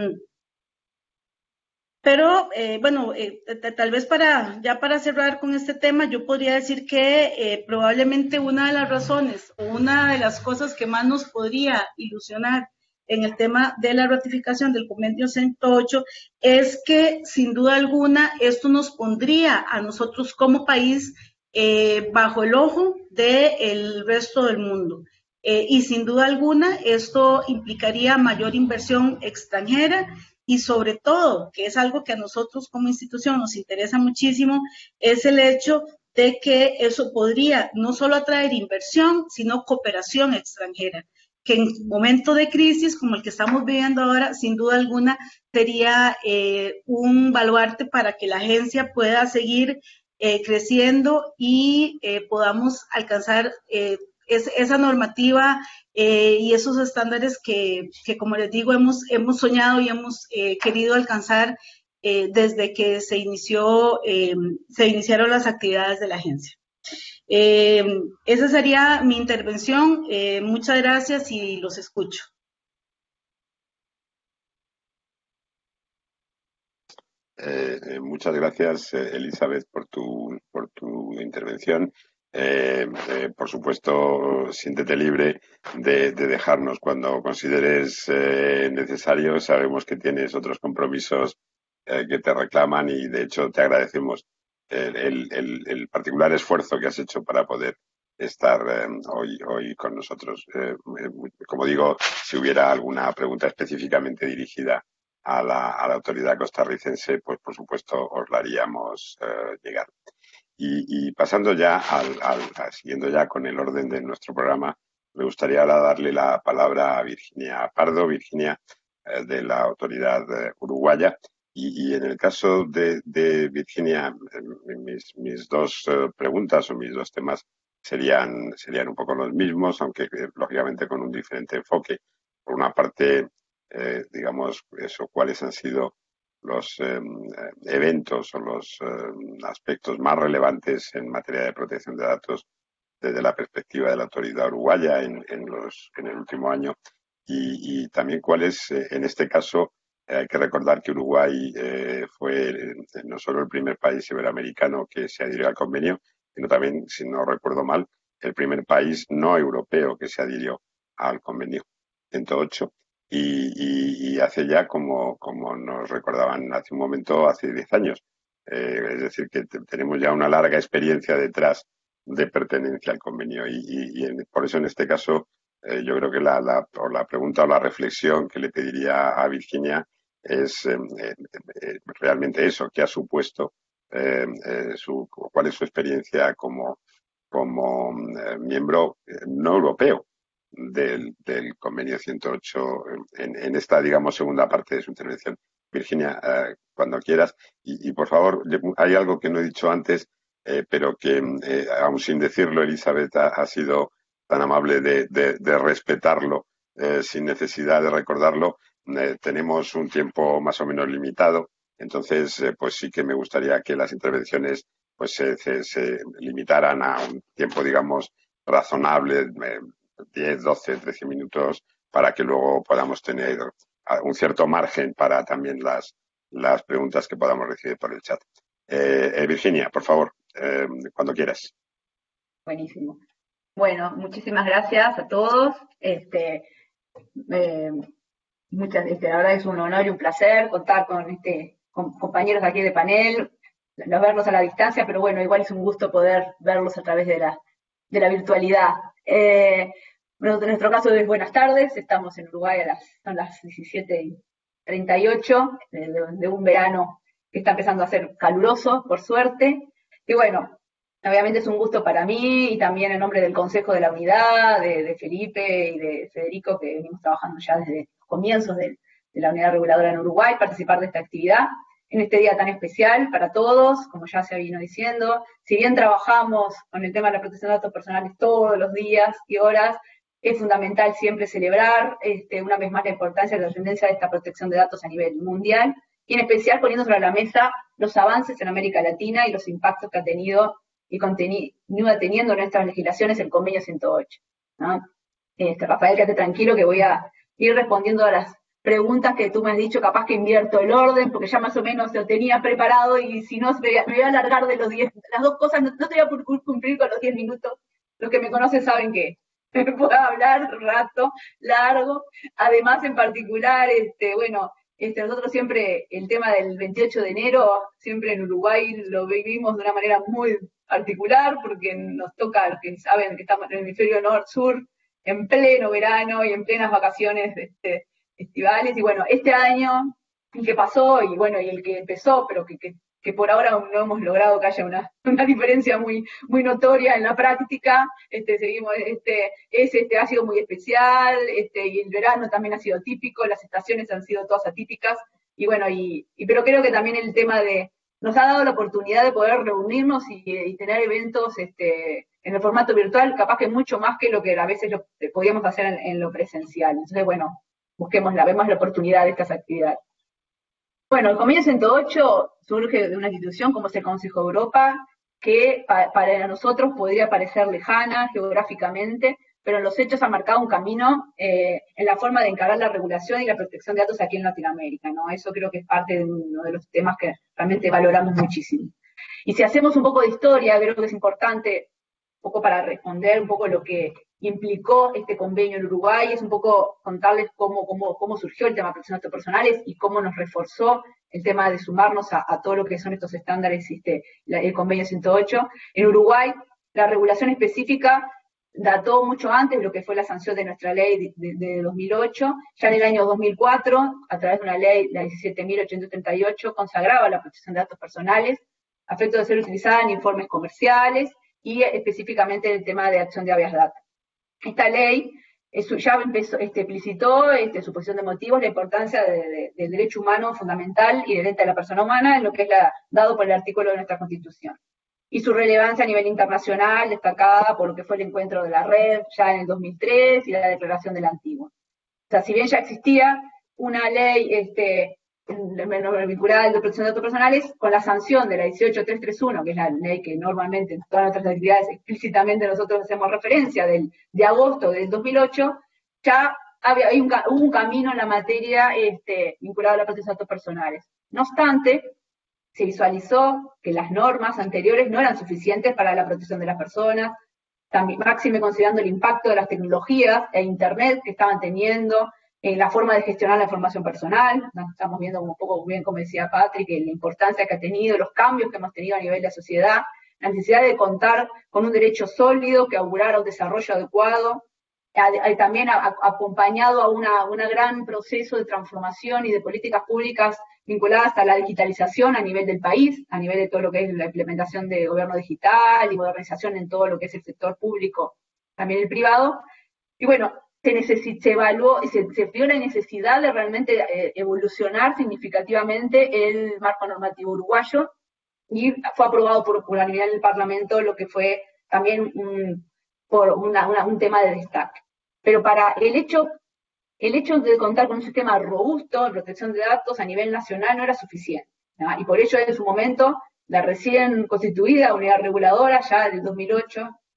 pero eh, bueno, eh, tal vez para ya para cerrar con este tema, yo podría decir que eh, probablemente una de las razones o una de las cosas que más nos podría ilusionar en el tema de la ratificación del convenio ciento ocho es que sin duda alguna esto nos pondría a nosotros como país eh, bajo el ojo del resto del mundo. Eh, y sin duda alguna esto implicaría mayor inversión extranjera y sobre todo, que es algo que a nosotros como institución nos interesa muchísimo, es el hecho de que eso podría no solo atraer inversión, sino cooperación extranjera, que en un momento de crisis como el que estamos viviendo ahora, sin duda alguna, sería eh, un baluarte para que la agencia pueda seguir eh, creciendo y eh, podamos alcanzar eh, es, esa normativa eh, y esos estándares que, que, como les digo, hemos, hemos soñado y hemos eh, querido alcanzar eh, desde que se inició, eh, se iniciaron las actividades de la agencia. Eh, esa sería mi intervención. Eh, muchas gracias y los escucho. Eh, eh, muchas gracias, eh, Elizabeth, por tu, por tu intervención. Eh, eh, por supuesto, siéntete libre de, de dejarnos cuando consideres eh, necesario. Sabemos que tienes otros compromisos eh, que te reclaman y, de hecho, te agradecemos el, el, el, el particular esfuerzo que has hecho para poder estar eh, hoy, hoy con nosotros. Eh, como digo, si hubiera alguna pregunta específicamente dirigida a la, a la autoridad costarricense, pues por supuesto os la haríamos eh, llegar. Y, y pasando ya al, al, siguiendo ya con el orden de nuestro programa, me gustaría ahora darle la palabra a Virginia Pardo, Virginia eh, de la autoridad eh, uruguaya. Y, y en el caso de, de Virginia, eh, mis, mis dos eh, preguntas o mis dos temas serían, serían un poco los mismos, aunque eh, lógicamente con un diferente enfoque. Por una parte, eh, digamos, eso, cuáles han sido los eh, eventos o los eh, aspectos más relevantes en materia de protección de datos desde la perspectiva de la autoridad uruguaya en, en, los, en el último año y, y también cuáles, eh, en este caso, eh, hay que recordar que Uruguay eh, fue eh, no solo el primer país iberoamericano que se adhirió al convenio, sino también, si no recuerdo mal, el primer país no europeo que se adhirió al convenio ciento ocho. Y, y, y hace ya, como, como nos recordaban hace un momento, hace diez años. Eh, es decir, que tenemos ya una larga experiencia detrás de pertenencia al convenio. Y, y, y en, por eso, en este caso, eh, yo creo que la, la, o la pregunta o la reflexión que le pediría a Virginia es eh, eh, realmente eso, ¿qué ha supuesto? Eh, eh, su, ¿Cuál es su experiencia como, como eh, miembro no europeo del, del convenio ciento ocho en, en esta, digamos, segunda parte de su intervención? Virginia, eh, cuando quieras. Y, y, por favor, hay algo que no he dicho antes, eh, pero que, eh, aún sin decirlo, Elizabeth ha, ha sido tan amable de, de, de respetarlo eh, sin necesidad de recordarlo. Eh, tenemos un tiempo más o menos limitado, entonces, eh, pues sí que me gustaría que las intervenciones pues se, se, se limitaran a un tiempo, digamos, razonable, eh, diez, doce, trece minutos para que luego podamos tener un cierto margen para también las, las preguntas que podamos recibir por el chat. Eh, eh, Virginia, por favor, eh, cuando quieras. Buenísimo. Bueno, muchísimas gracias a todos. Este, eh, muchas, este, la verdad es un honor y un placer contar con, este, con compañeros aquí de panel, los verlos a la distancia, pero bueno, igual es un gusto poder verlos a través de la, de la virtualidad. Eh, bueno, en nuestro caso es buenas tardes, estamos en Uruguay, a las, son las diecisiete y treinta y ocho de, de, de un verano que está empezando a ser caluroso, por suerte. Y bueno, obviamente es un gusto para mí y también en nombre del Consejo de la Unidad, de, de Felipe y de Federico, que venimos trabajando ya desde los comienzos de, de la Unidad Reguladora en Uruguay, participar de esta actividad en este día tan especial para todos, como ya se vino diciendo. Si bien trabajamos con el tema de la protección de datos personales todos los días y horas, es fundamental siempre celebrar este, una vez más la importancia de la trascendencia de esta protección de datos a nivel mundial, y en especial poniendo sobre la mesa los avances en América Latina y los impactos que ha tenido y continúa teniendo en nuestras legislaciones el convenio ciento ocho. ¿No? Este, Rafael, quédate tranquilo que voy a ir respondiendo a las preguntas que tú me has dicho, capaz que invierto el orden, porque ya más o menos lo tenía preparado y si no, me voy a alargar de los diez, las dos cosas, no, no te voy a cumplir con los diez minutos. Los que me conocen saben que puedo hablar rato, largo. Además, en particular, este, bueno, este, nosotros siempre, el tema del veintiocho de enero, siempre en Uruguay lo vivimos de una manera muy particular, porque nos toca, que saben que estamos en el hemisferio norte-sur, en pleno verano y en plenas vacaciones este, estivales, y bueno, este año, el que pasó, y bueno, y el que empezó, pero que, que, que por ahora no hemos logrado que haya una, una diferencia muy, muy notoria en la práctica, este, seguimos, este, es, este, ha sido muy especial, este, y el verano también ha sido típico, las estaciones han sido todas atípicas, y bueno, y, y pero creo que también el tema de, nos ha dado la oportunidad de poder reunirnos y, y tener eventos, este, en el formato virtual, capaz que mucho más que lo que a veces lo, podíamos hacer en, en lo presencial. Entonces, bueno, busquémosla, vemos la oportunidad de estas actividades. Bueno, el convenio ciento ocho surge de una institución como es el Consejo de Europa, que pa, para nosotros podría parecer lejana geográficamente, pero en los hechos ha marcado un camino eh, en la forma de encarar la regulación y la protección de datos aquí en Latinoamérica, ¿no? Eso creo que es parte de uno de los temas que realmente valoramos muchísimo. Y si hacemos un poco de historia, creo que es importante, un poco para responder un poco lo que implicó este convenio en Uruguay, es un poco contarles cómo, cómo, cómo surgió el tema de protección de datos personales y cómo nos reforzó el tema de sumarnos a, a todo lo que son estos estándares, este, la, el convenio ciento ocho. En Uruguay, la regulación específica dató mucho antes de lo que fue la sanción de nuestra ley de, de, de dos mil ocho. Ya en el año dos mil cuatro, a través de una ley, la diecisiete mil ochocientos treinta y ocho, consagraba la protección de datos personales, a efecto de ser utilizada en informes comerciales y específicamente en el tema de acción de habeas data. Esta ley eso ya empezó, este, explicitó este, su posición de motivos, la importancia de, de, del derecho humano fundamental y inherente a la persona humana, en lo que es la, dado por el artículo de nuestra Constitución. Y su relevancia a nivel internacional, destacada por lo que fue el encuentro de la red ya en el dos mil tres y la declaración de la Antigua. O sea, si bien ya existía una ley este, vinculada a la protección de datos personales, con la sanción de la dieciocho mil trescientos treinta y uno, que es la ley que normalmente en todas nuestras actividades explícitamente nosotros hacemos referencia, del, de agosto del dos mil ocho, ya había, hay un, hubo un camino en la materia este, vinculado a la protección de datos personales. No obstante, se visualizó que las normas anteriores no eran suficientes para la protección de las personas, también máxime considerando el impacto de las tecnologías e Internet que estaban teniendo en la forma de gestionar la información personal. Estamos viendo como un poco bien, como decía Patrick, la importancia que ha tenido, los cambios que hemos tenido a nivel de la sociedad, la necesidad de contar con un derecho sólido que augurara un desarrollo adecuado, también acompañado a una, una gran proceso de transformación y de políticas públicas vinculadas a la digitalización a nivel del país, a nivel de todo lo que es la implementación de gobierno digital y modernización en todo lo que es el sector público, también el privado. Y bueno, se, necesit, se evaluó, se, se vio la necesidad de realmente eh, evolucionar significativamente el marco normativo uruguayo, y fue aprobado por, por a nivel del Parlamento, lo que fue también un, por una, una, un tema de destaque. Pero para el hecho, el hecho de contar con un sistema robusto de protección de datos a nivel nacional no era suficiente, ¿no? Y por ello en su momento la recién constituida unidad reguladora, ya del dos mil ocho,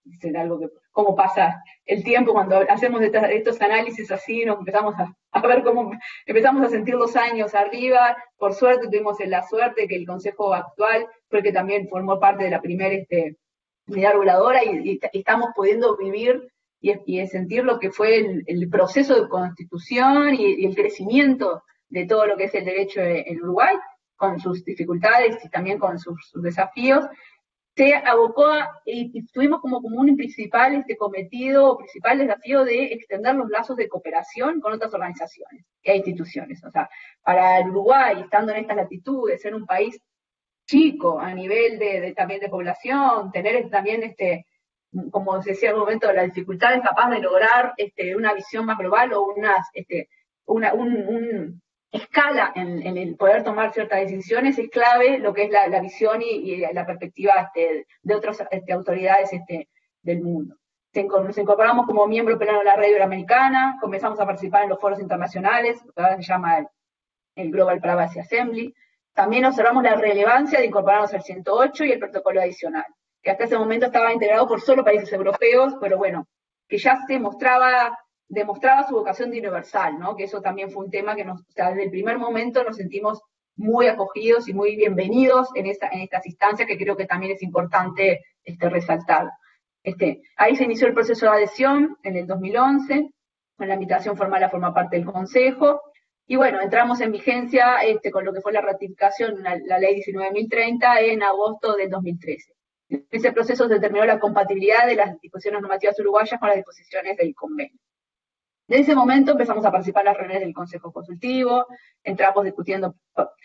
es algo que, cómo pasa el tiempo cuando hacemos estos, estos análisis así, nos empezamos a, a ver cómo empezamos a sentir los años arriba. Por suerte tuvimos la suerte que el Consejo actual fue el que también formó parte de la primera este, unidad reguladora y, y, y estamos pudiendo vivir y, y sentir lo que fue el, el proceso de constitución y, y el crecimiento de todo lo que es el derecho en Uruguay, con sus dificultades y también con sus, sus desafíos. Se abocó a, y, y tuvimos como común principal este cometido, o principal desafío de extender los lazos de cooperación con otras organizaciones e instituciones. O sea, para el Uruguay, estando en esta latitud, de ser un país chico a nivel de, de también de población, tener también, este, como se decía en un momento, las dificultades capaz de lograr este, una visión más global o unas, este, una, un, un escala en, en el poder tomar ciertas decisiones, es clave lo que es la, la visión y, y la perspectiva este, de otras este, autoridades este, del mundo. Nos incorporamos como miembro pleno de la red iberoamericana, comenzamos a participar en los foros internacionales, lo que ahora se llama el, el Global Privacy Assembly. También observamos la relevancia de incorporarnos al ciento ocho y el protocolo adicional, que hasta ese momento estaba integrado por solo países europeos, pero bueno, que ya se mostraba demostraba su vocación de universal, ¿no? Que eso también fue un tema que nos, o sea, desde el primer momento nos sentimos muy acogidos y muy bienvenidos en, esta, en estas instancias, que creo que también es importante este, resaltar. Este, ahí se inició el proceso de adhesión en el dos mil once, con la invitación formal a formar parte del Consejo, y bueno, entramos en vigencia este, con lo que fue la ratificación, la, la ley diecinueve mil treinta, en agosto del dos mil trece. En ese proceso se determinó la compatibilidad de las disposiciones normativas uruguayas con las disposiciones del convenio. Desde ese momento empezamos a participar en las reuniones del Consejo Consultivo, entramos discutiendo,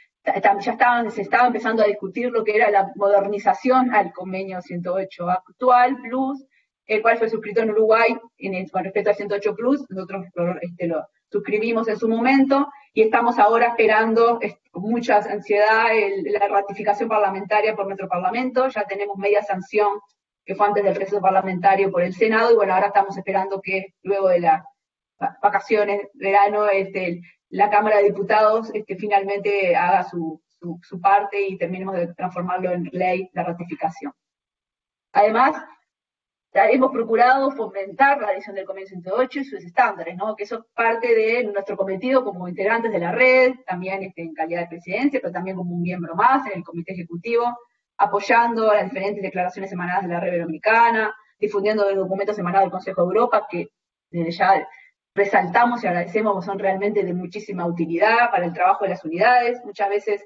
ya estaban, se estaba empezando a discutir lo que era la modernización al convenio ciento ocho actual, Plus, el cual fue suscrito en Uruguay en el, con respecto al ciento ocho Plus, nosotros este, lo suscribimos en su momento, y estamos ahora esperando este, con mucha ansiedad el, la ratificación parlamentaria por nuestro Parlamento. Ya tenemos media sanción, que fue antes del receso parlamentario por el Senado, y bueno, ahora estamos esperando que luego de la vacaciones, verano, este, la Cámara de Diputados este, finalmente haga su, su, su parte y terminemos de transformarlo en ley, la ratificación. Además, hemos procurado fomentar la adhesión del convenio ciento ocho y sus estándares, ¿no? Que eso es parte de nuestro cometido como integrantes de la red, también este, en calidad de presidencia, pero también como un miembro más en el comité ejecutivo, apoyando las diferentes declaraciones emanadas de la red iberoamericana, difundiendo los documentos emanados del Consejo de Europa, que desde ya resaltamos y agradecemos, que son realmente de muchísima utilidad para el trabajo de las unidades. Muchas veces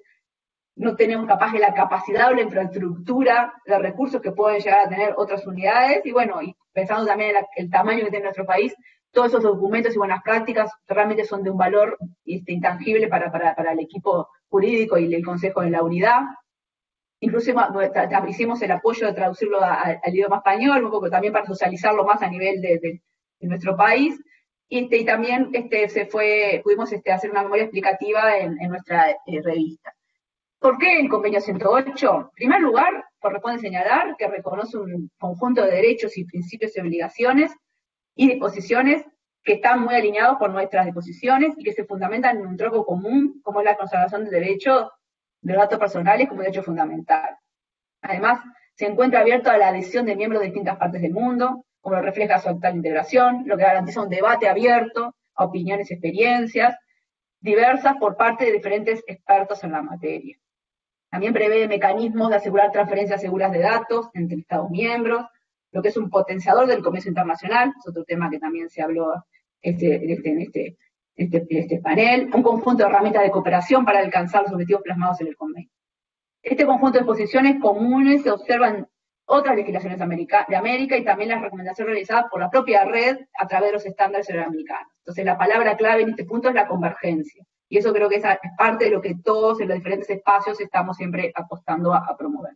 no tenemos capaz de la capacidad o la infraestructura, los recursos que pueden llegar a tener otras unidades, y bueno, y pensando también en la, el tamaño que tiene nuestro país, todos esos documentos y buenas prácticas realmente son de un valor este, intangible para, para, para el equipo jurídico y el consejo de la unidad. Incluso hicimos el apoyo de traducirlo a, a, al idioma español, un poco también para socializarlo más a nivel de, de, de nuestro país. Este, y también este, se fue, pudimos este, hacer una memoria explicativa en, en nuestra eh, revista. ¿Por qué el convenio ciento ocho? En primer lugar, corresponde señalar que reconoce un conjunto de derechos y principios y obligaciones y disposiciones que están muy alineados con nuestras disposiciones y que se fundamentan en un tronco común, como es la conservación del derecho de los datos personales como derecho fundamental. Además, se encuentra abierto a la adhesión de miembros de distintas partes del mundo, como lo refleja su actual integración, lo que garantiza un debate abierto a opiniones y experiencias diversas por parte de diferentes expertos en la materia. También prevé mecanismos de asegurar transferencias seguras de datos entre Estados miembros, lo que es un potenciador del comercio internacional, es otro tema que también se habló este, este, en este, este, este panel, un conjunto de herramientas de cooperación para alcanzar los objetivos plasmados en el convenio. Este conjunto de posiciones comunes se observan otras legislaciones de América y también las recomendaciones realizadas por la propia red a través de los estándares iberoamericanos. Entonces la palabra clave en este punto es la convergencia. Y eso creo que es parte de lo que todos en los diferentes espacios estamos siempre apostando a, a promover.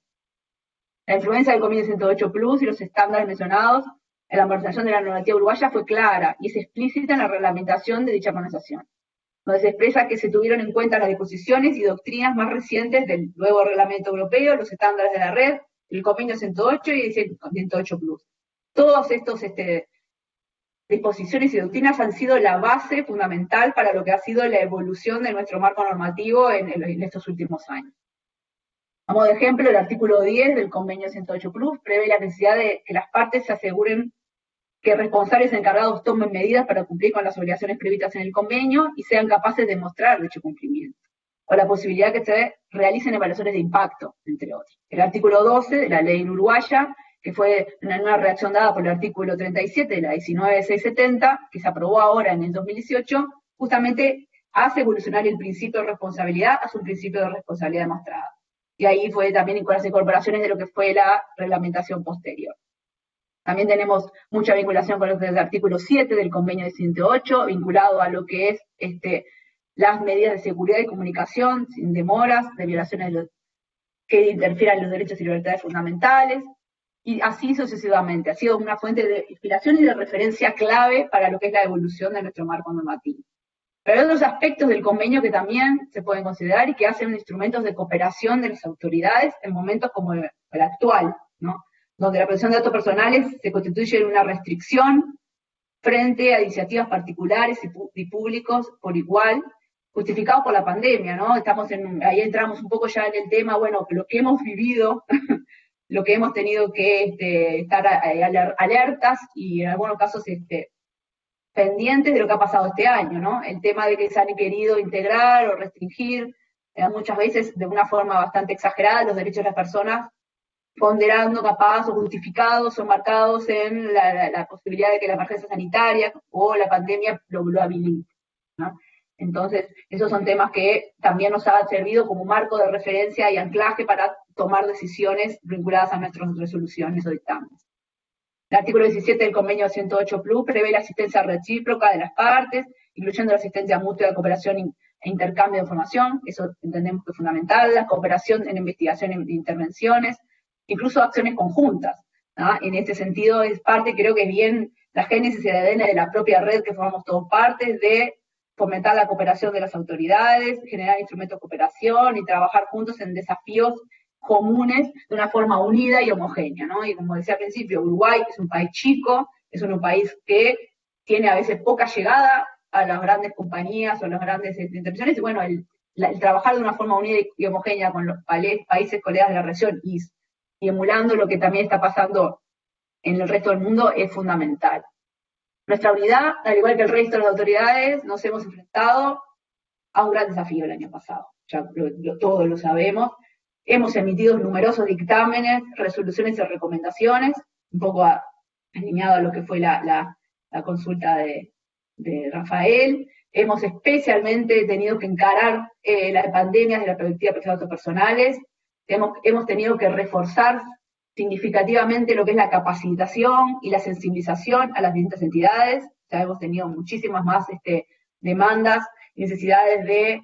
La influencia del convenio ciento ocho Plus y los estándares mencionados en la modernización de la normativa uruguaya fue clara y es explícita en la reglamentación de dicha organización, donde se expresa que se tuvieron en cuenta las disposiciones y doctrinas más recientes del nuevo reglamento europeo, los estándares de la red, el convenio ciento ocho y el ciento ocho Plus. Todos estos este, disposiciones y doctrinas han sido la base fundamental para lo que ha sido la evolución de nuestro marco normativo en, en estos últimos años. A modo de ejemplo, el artículo diez del convenio ciento ocho plus prevé la necesidad de que las partes se aseguren que responsables encargados tomen medidas para cumplir con las obligaciones previstas en el convenio y sean capaces de mostrar dicho cumplimiento, o la posibilidad que se realicen evaluaciones de impacto, entre otros. El artículo doce de la ley uruguaya, que fue una nueva reacción dada por el artículo treinta y siete de la diecinueve mil seiscientos setenta, que se aprobó ahora en el dos mil dieciocho, justamente hace evolucionar el principio de responsabilidad hacia un principio de responsabilidad demostrada. Y ahí fue también con las incorporaciones de lo que fue la reglamentación posterior. También tenemos mucha vinculación con el artículo siete del convenio de ciento ocho, vinculado a lo que es este, las medidas de seguridad y comunicación, sin demoras, de violaciones de los, que interfieran en los derechos y libertades fundamentales, y así sucesivamente. Ha sido una fuente de inspiración y de referencia clave para lo que es la evolución de nuestro marco normativo. Pero hay otros aspectos del convenio que también se pueden considerar y que hacen instrumentos de cooperación de las autoridades en momentos como el actual, ¿no? Donde la protección de datos personales se constituye en una restricción frente a iniciativas particulares y públicos por igual, justificados por la pandemia, ¿no? Estamos en, ahí entramos un poco ya en el tema, bueno, lo que hemos vivido, lo que hemos tenido que este, estar alertas y en algunos casos este, pendientes de lo que ha pasado este año, ¿no? El tema de que se han querido integrar o restringir eh, muchas veces de una forma bastante exagerada los derechos de las personas, ponderando capaz o justificados o marcados en la, la, la posibilidad de que la emergencia sanitaria o la pandemia lo, lo habilite, ¿no? Entonces, esos son temas que también nos han servido como marco de referencia y anclaje para tomar decisiones vinculadas a nuestras resoluciones o dictámenes. El artículo diecisiete del convenio ciento ocho plus prevé la asistencia recíproca de las partes, incluyendo la asistencia mutua de cooperación e intercambio de información, eso entendemos que es fundamental, la cooperación en investigación e intervenciones, incluso acciones conjuntas, ¿no? En este sentido es parte, creo que es bien la génesis y el A D N de la propia red que formamos todos partes, de fomentar la cooperación de las autoridades, generar instrumentos de cooperación y trabajar juntos en desafíos comunes de una forma unida y homogénea, ¿no? Y como decía al principio, Uruguay es un país chico, es un país que tiene a veces poca llegada a las grandes compañías o a las grandes intervenciones, y bueno, el, la, el trabajar de una forma unida y homogénea con los países colegas de la región y, y emulando lo que también está pasando en el resto del mundo es fundamental. Nuestra unidad, al igual que el resto de las autoridades, nos hemos enfrentado a un gran desafío el año pasado, ya lo, lo, todos lo sabemos. Hemos emitido numerosos dictámenes, resoluciones y recomendaciones, un poco a, alineado a lo que fue la, la, la consulta de, de Rafael. Hemos especialmente tenido que encarar eh, la pandemia desde la perspectiva de protección de datos personales. Hemos, hemos tenido que reforzar significativamente lo que es la capacitación y la sensibilización a las distintas entidades. Ya hemos tenido muchísimas más este, demandas y necesidades de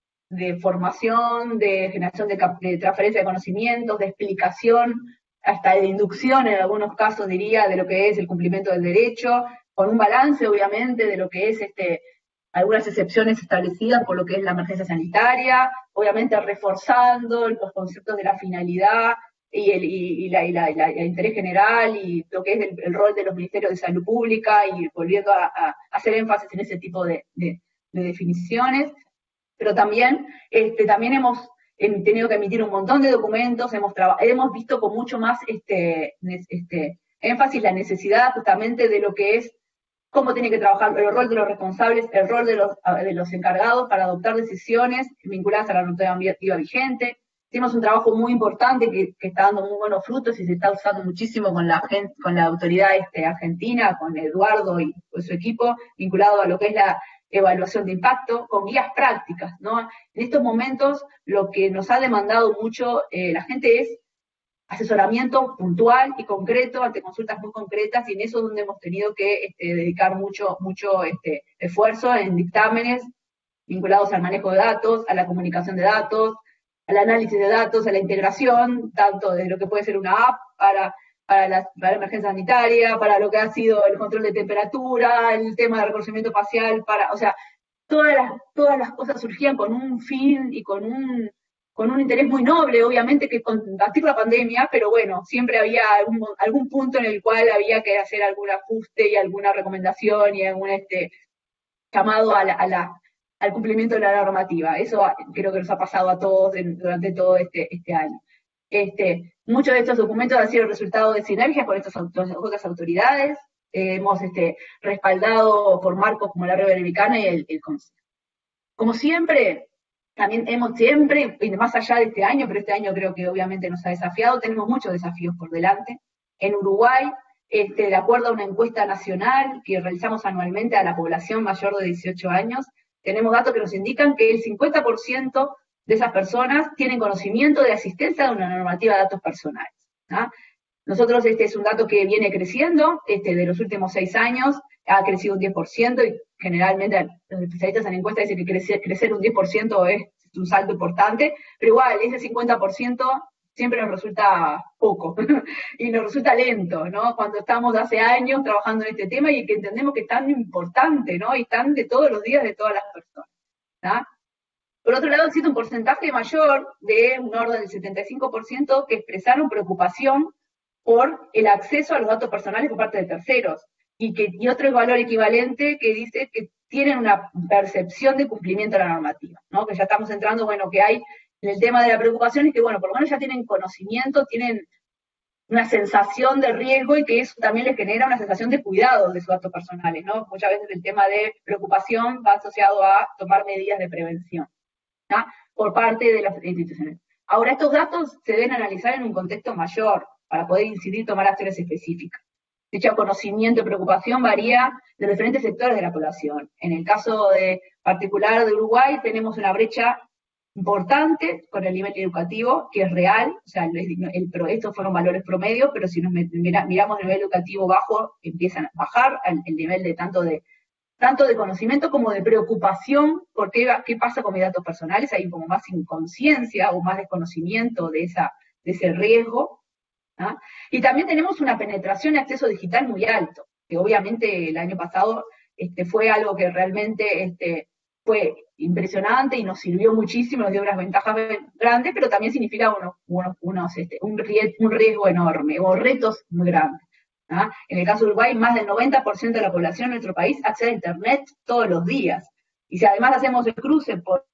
de formación, de generación de, de transferencia de conocimientos, de explicación, hasta de inducción en algunos casos diría, de lo que es el cumplimiento del derecho, con un balance obviamente de lo que es este, algunas excepciones establecidas por lo que es la emergencia sanitaria, obviamente reforzando los conceptos de la finalidad y el, y, y la, y la, y la, el interés general y lo que es el, el rol de los ministerios de salud pública y volviendo a, a hacer énfasis en ese tipo de, de, de definiciones. Pero también, este, también hemos eh, tenido que emitir un montón de documentos, hemos, hemos visto con mucho más este, este, énfasis la necesidad justamente de lo que es, cómo tiene que trabajar el rol de los responsables, el rol de los, de los encargados para adoptar decisiones vinculadas a la normativa vigente. Hicimos un trabajo muy importante que, que está dando muy buenos frutos y se está usando muchísimo con la, con la autoridad este, argentina, con Eduardo y con su equipo, vinculado a lo que es la evaluación de impacto, con guías prácticas, ¿no? En estos momentos lo que nos ha demandado mucho eh, la gente es asesoramiento puntual y concreto ante consultas muy concretas, y en eso es donde hemos tenido que este, dedicar mucho, mucho este, esfuerzo en dictámenes vinculados al manejo de datos, a la comunicación de datos, al análisis de datos, a la integración, tanto de lo que puede ser una app para Para la, para la emergencia sanitaria, para lo que ha sido el control de temperatura, el tema de reconocimiento facial, para, o sea, todas las, todas las cosas surgían con un fin y con un, con un interés muy noble, obviamente, que combatir la pandemia, pero bueno, siempre había algún, algún punto en el cual había que hacer algún ajuste y alguna recomendación y algún este, llamado a la, a la, al cumplimiento de la normativa. Eso creo que nos ha pasado a todos en, durante todo este, este año. Este, muchos de estos documentos han sido el resultado de sinergias con estas otras autoridades. Eh, hemos este, respaldado por marcos como la Red Iberoamericana y el, el Consejo. Como siempre, también hemos siempre, más allá de este año, pero este año creo que obviamente nos ha desafiado, tenemos muchos desafíos por delante. En Uruguay, este, de acuerdo a una encuesta nacional que realizamos anualmente a la población mayor de dieciocho años, tenemos datos que nos indican que el cincuenta por ciento de esas personas tienen conocimiento de la existencia de una normativa de datos personales. ¿Ah? Nosotros, este es un dato que viene creciendo, este, de los últimos seis años, ha crecido un diez por ciento, y generalmente los especialistas en encuesta dicen que crecer, crecer un diez por ciento es un salto importante, pero igual, ese cincuenta por ciento siempre nos resulta poco, y nos resulta lento, ¿no? Cuando estamos hace años trabajando en este tema y que entendemos que es tan importante, ¿no? Y tan de todos los días de todas las personas, ¿no? Por otro lado, existe un porcentaje mayor de un orden del setenta y cinco por ciento que expresaron preocupación por el acceso a los datos personales por parte de terceros, y, que, y otro valor equivalente que dice que tienen una percepción de cumplimiento de la normativa, ¿no? Que ya estamos entrando, bueno, que hay en el tema de la preocupación, es que, bueno, por lo menos ya tienen conocimiento, tienen una sensación de riesgo, y que eso también les genera una sensación de cuidado de sus datos personales, ¿no? Muchas veces el tema de preocupación va asociado a tomar medidas de prevención, ¿no? Por parte de las instituciones. Ahora, estos datos se deben analizar en un contexto mayor, para poder incidir y tomar acciones específicas. Dicho conocimiento y preocupación varía de diferentes sectores de la población. En el caso de, particular de Uruguay, tenemos una brecha importante con el nivel educativo, que es real, o sea, el, el, estos fueron valores promedios, pero si nos mira, miramos el nivel educativo bajo, empiezan a bajar el, el nivel de tanto de tanto de conocimiento como de preocupación por qué, qué pasa con mis datos personales. Hay como más inconsciencia o más desconocimiento de, esa, de ese riesgo. ¿Ah? Y también tenemos una penetración y acceso digital muy alto, que obviamente el año pasado este, fue algo que realmente este, fue impresionante y nos sirvió muchísimo, nos dio unas ventajas grandes, pero también significa unos, unos, unos, este, un, riesgo, un riesgo enorme, o retos muy grandes. ¿Ah? En el caso de Uruguay, más del noventa por ciento de la población de nuestro país accede a Internet todos los días. Y si además hacemos el cruce por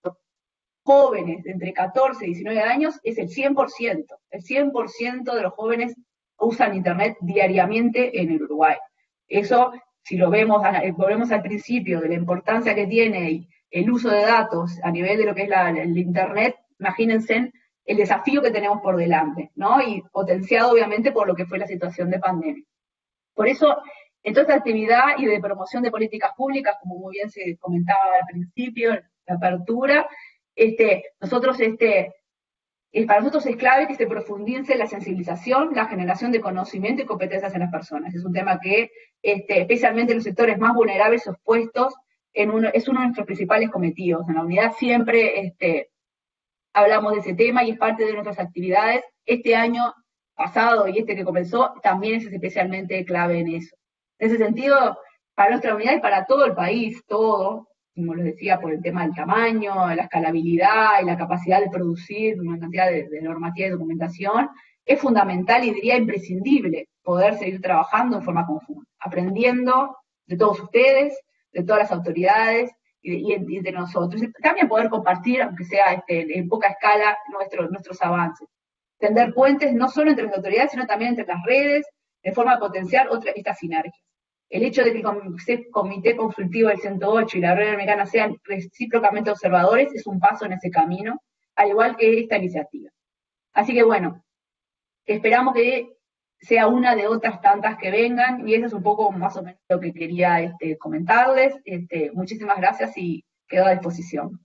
jóvenes de entre catorce y diecinueve años, es el cien por ciento. El cien por ciento de los jóvenes usan Internet diariamente en el Uruguay. Eso, si lo vemos, volvemos al principio de la importancia que tiene el uso de datos a nivel de lo que es la, el Internet, imagínense el desafío que tenemos por delante, ¿no? Y potenciado obviamente por lo que fue la situación de pandemia. Por eso, en toda esta actividad y de promoción de políticas públicas, como muy bien se comentaba al principio, la apertura, Este, nosotros, este, para nosotros es clave que se profundice la sensibilización, la generación de conocimiento y competencias en las personas. Es un tema que, este, especialmente en los sectores más vulnerables o expuestos, en uno, es uno de nuestros principales cometidos. En la unidad siempre este, hablamos de ese tema y es parte de nuestras actividades. Este año pasado y este que comenzó también es especialmente clave en eso. En ese sentido, para nuestra unidad y para todo el país, todo, como les decía, por el tema del tamaño, la escalabilidad y la capacidad de producir una cantidad de, de normativa y documentación, es fundamental y diría imprescindible poder seguir trabajando en forma conjunta, aprendiendo de todos ustedes, de todas las autoridades y de, y de nosotros. Y también poder compartir, aunque sea este, en poca escala, nuestro, nuestros avances. Tender puentes no solo entre las autoridades, sino también entre las redes, de forma a potenciar otra, estas sinergias. El hecho de que el Comité Consultivo del ciento ocho y la Red Iberoamericana sean recíprocamente observadores es un paso en ese camino, al igual que esta iniciativa. Así que bueno, esperamos que sea una de otras tantas que vengan, y eso es un poco más o menos lo que quería este, comentarles. Este, muchísimas gracias y quedo a disposición.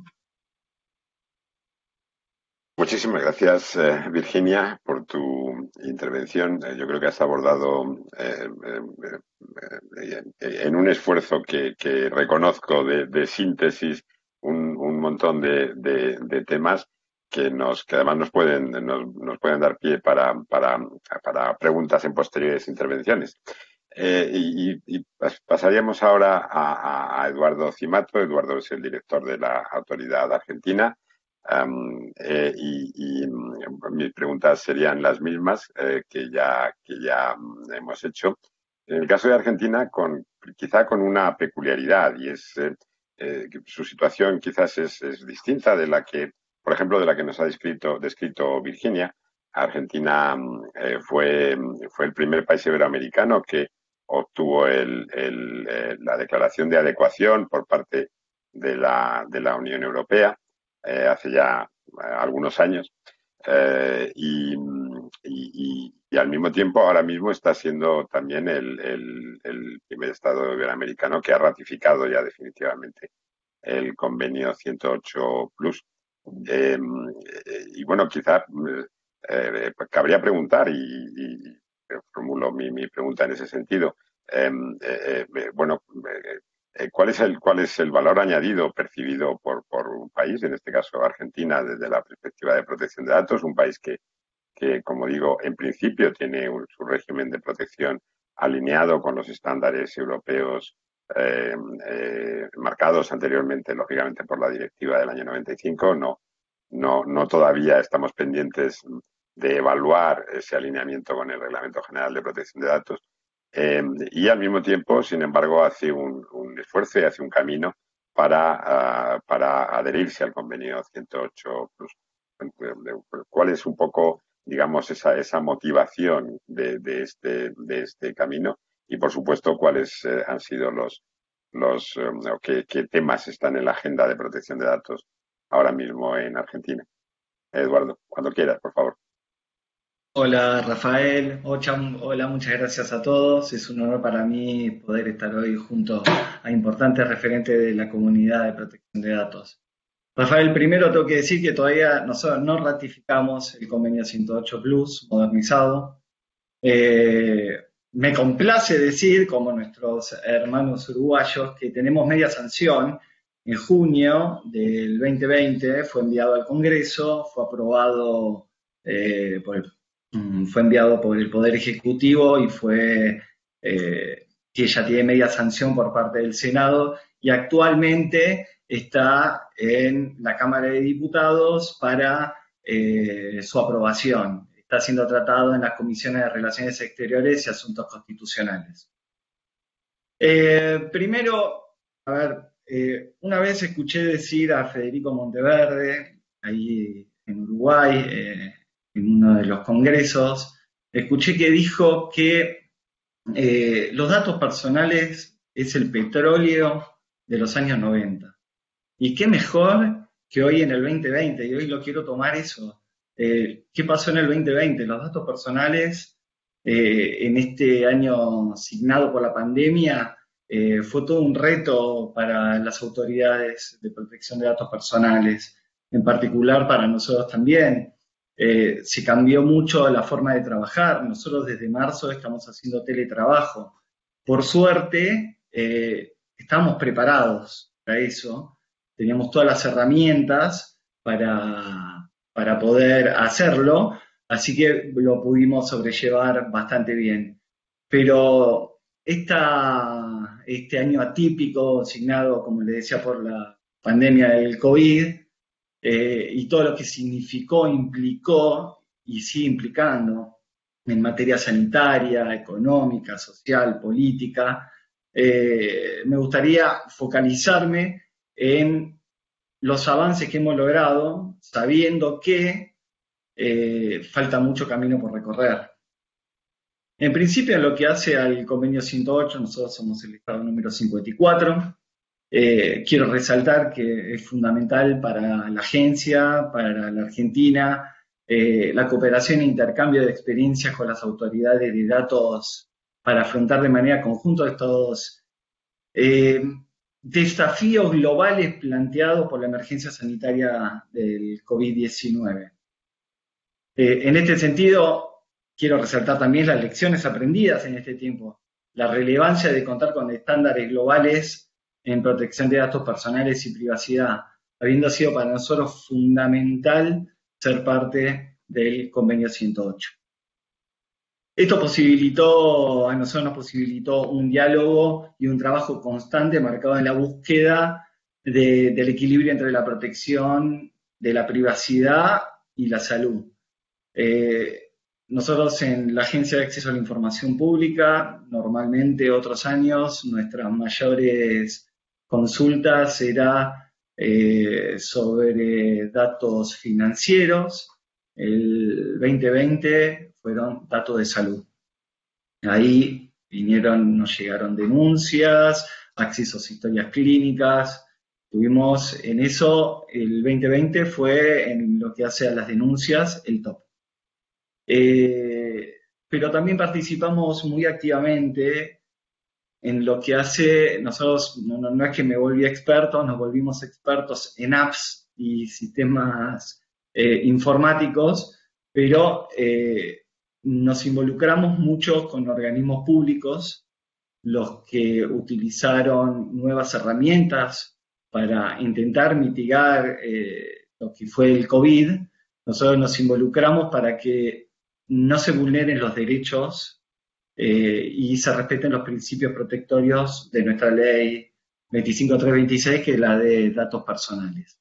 Muchísimas gracias, eh, Virginia, por tu intervención. Eh, yo creo que has abordado eh, eh, eh, en un esfuerzo que, que reconozco de, de síntesis un, un montón de, de, de temas que nos que además nos pueden nos, nos pueden dar pie para, para, para preguntas en posteriores intervenciones. Eh, y, y pasaríamos ahora a, a Eduardo Cimato. Eduardo es el director de la Autoridad Argentina. Um, eh, y, y mis preguntas serían las mismas eh, que ya que ya um, hemos hecho. En el caso de Argentina, con quizá con una peculiaridad, y es eh, eh, que su situación quizás es, es distinta de la que, por ejemplo, de la que nos ha descrito, descrito Virginia. Argentina eh, fue, fue el primer país iberoamericano que obtuvo el, el, eh, la declaración de adecuación por parte de la, de la Unión Europea eh, hace ya eh, algunos años. Eh, y, y, y al mismo tiempo, ahora mismo está siendo también el, el, el primer Estado iberoamericano que ha ratificado ya definitivamente el convenio ciento ocho plus. Eh, y bueno, quizás eh, pues cabría preguntar, y, y formulo mi, mi pregunta en ese sentido. Eh, eh, eh, bueno, eh, ¿cuál es el cuál es el valor añadido percibido por, por un país, en este caso Argentina, desde la perspectiva de protección de datos, un país que, que como digo, en principio tiene un, su régimen de protección alineado con los estándares europeos eh, eh, marcados anteriormente, lógicamente, por la directiva del año noventa y cinco? No, no, no todavía estamos pendientes de evaluar ese alineamiento con el Reglamento General de Protección de Datos. Eh, y al mismo tiempo, sin embargo, hace un, un esfuerzo y hace un camino para, uh, para adherirse al convenio ciento ocho plus. ¿Cuál es un poco, digamos, esa, esa motivación de, de, este, de este camino? Y, por supuesto, cuáles eh, han sido los, los um, qué, qué temas están en la agenda de protección de datos ahora mismo en Argentina. Eduardo, cuando quieras, por favor. Hola Rafael, hola, muchas gracias a todos. Es un honor para mí poder estar hoy junto a importantes referentes de la comunidad de protección de datos. Rafael, primero tengo que decir que todavía nosotros no ratificamos el convenio ciento ocho plus modernizado. Eh, me complace decir, como nuestros hermanos uruguayos, que tenemos media sanción. En junio del veinte veinte fue enviado al Congreso, fue aprobado eh, por el fue enviado por el Poder Ejecutivo y fue eh, que ya tiene media sanción por parte del Senado y actualmente está en la Cámara de Diputados para eh, su aprobación. Está siendo tratado en las comisiones de Relaciones Exteriores y Asuntos Constitucionales. Eh, primero, a ver, eh, una vez escuché decir a Federico Monteverde, ahí en Uruguay, eh, en uno de los congresos, escuché que dijo que eh, los datos personales es el petróleo de los años noventa. Y qué mejor que hoy en el veinte veinte, y hoy lo quiero tomar eso. Eh, ¿Qué pasó en el veinte veinte? Los datos personales eh, en este año signado por la pandemia eh, fue todo un reto para las autoridades de protección de datos personales, en particular para nosotros también. Eh, se cambió mucho la forma de trabajar. Nosotros desde marzo estamos haciendo teletrabajo. Por suerte, eh, estamos preparados para eso. Teníamos todas las herramientas para, para poder hacerlo, así que lo pudimos sobrellevar bastante bien. Pero esta, este año atípico, signado, como le decía, por la pandemia del COVID, Eh, y todo lo que significó, implicó y sigue implicando en materia sanitaria, económica, social, política, eh, me gustaría focalizarme en los avances que hemos logrado, sabiendo que eh, falta mucho camino por recorrer. En principio, en lo que hace al convenio ciento ocho, nosotros somos el Estado número cincuenta y cuatro. Eh, quiero resaltar que es fundamental para la agencia, para la Argentina, eh, la cooperación e intercambio de experiencias con las autoridades de datos para afrontar de manera conjunta estos eh, desafíos globales planteados por la emergencia sanitaria del COVID diecinueve. Eh, en este sentido, quiero resaltar también las lecciones aprendidas en este tiempo, la relevancia de contar con estándares globales en protección de datos personales y privacidad, habiendo sido para nosotros fundamental ser parte del convenio ciento ocho. Esto posibilitó, a nosotros nos posibilitó un diálogo y un trabajo constante marcado en la búsqueda de, del equilibrio entre la protección de la privacidad y la salud. Eh, Nosotros en la Agencia de Acceso a la Información Pública, normalmente otros años, nuestras mayores consultas era eh, sobre datos financieros, el veinte veinte fueron datos de salud. Ahí vinieron, nos llegaron denuncias, accesos a historias clínicas. Tuvimos en eso, el veinte veinte fue en lo que hace a las denuncias el top. Eh, pero también participamos muy activamente en lo que hace, nosotros no, no, no es que me volví experto, nos volvimos expertos en apps y sistemas eh, informáticos, pero eh, nos involucramos mucho con organismos públicos, los que utilizaron nuevas herramientas para intentar mitigar eh, lo que fue el COVID. Nosotros nos involucramos para que no se vulneren los derechos eh, y se respeten los principios protectorios de nuestra ley veinticinco mil trescientos veintiséis, que es la de datos personales.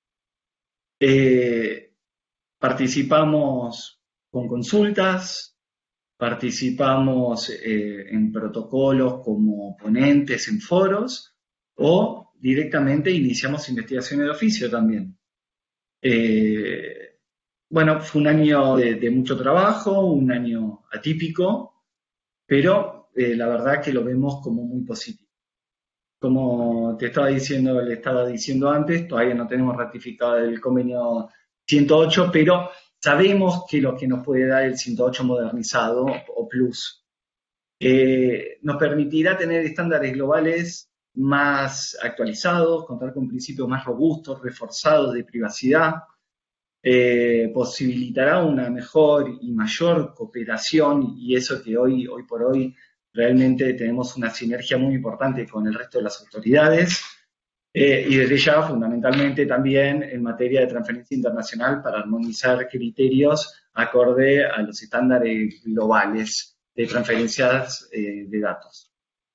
Eh, participamos con consultas, participamos eh, en protocolos como ponentes en foros o directamente iniciamos investigaciones de oficio también. Eh, bueno, fue un año de, de mucho trabajo, un año atípico, pero eh, la verdad que lo vemos como muy positivo. Como te estaba diciendo, le estaba diciendo antes, todavía no tenemos ratificado el convenio ciento ocho, pero sabemos que lo que nos puede dar el ciento ocho modernizado o plus eh, nos permitirá tener estándares globales más actualizados, contar con principios más robustos, reforzados de privacidad, eh, posibilitará una mejor y mayor cooperación, y eso que hoy, hoy por hoy realmente tenemos una sinergia muy importante con el resto de las autoridades, eh, y desde ya fundamentalmente también en materia de transferencia internacional para armonizar criterios acorde a los estándares globales de transferencias eh, de datos.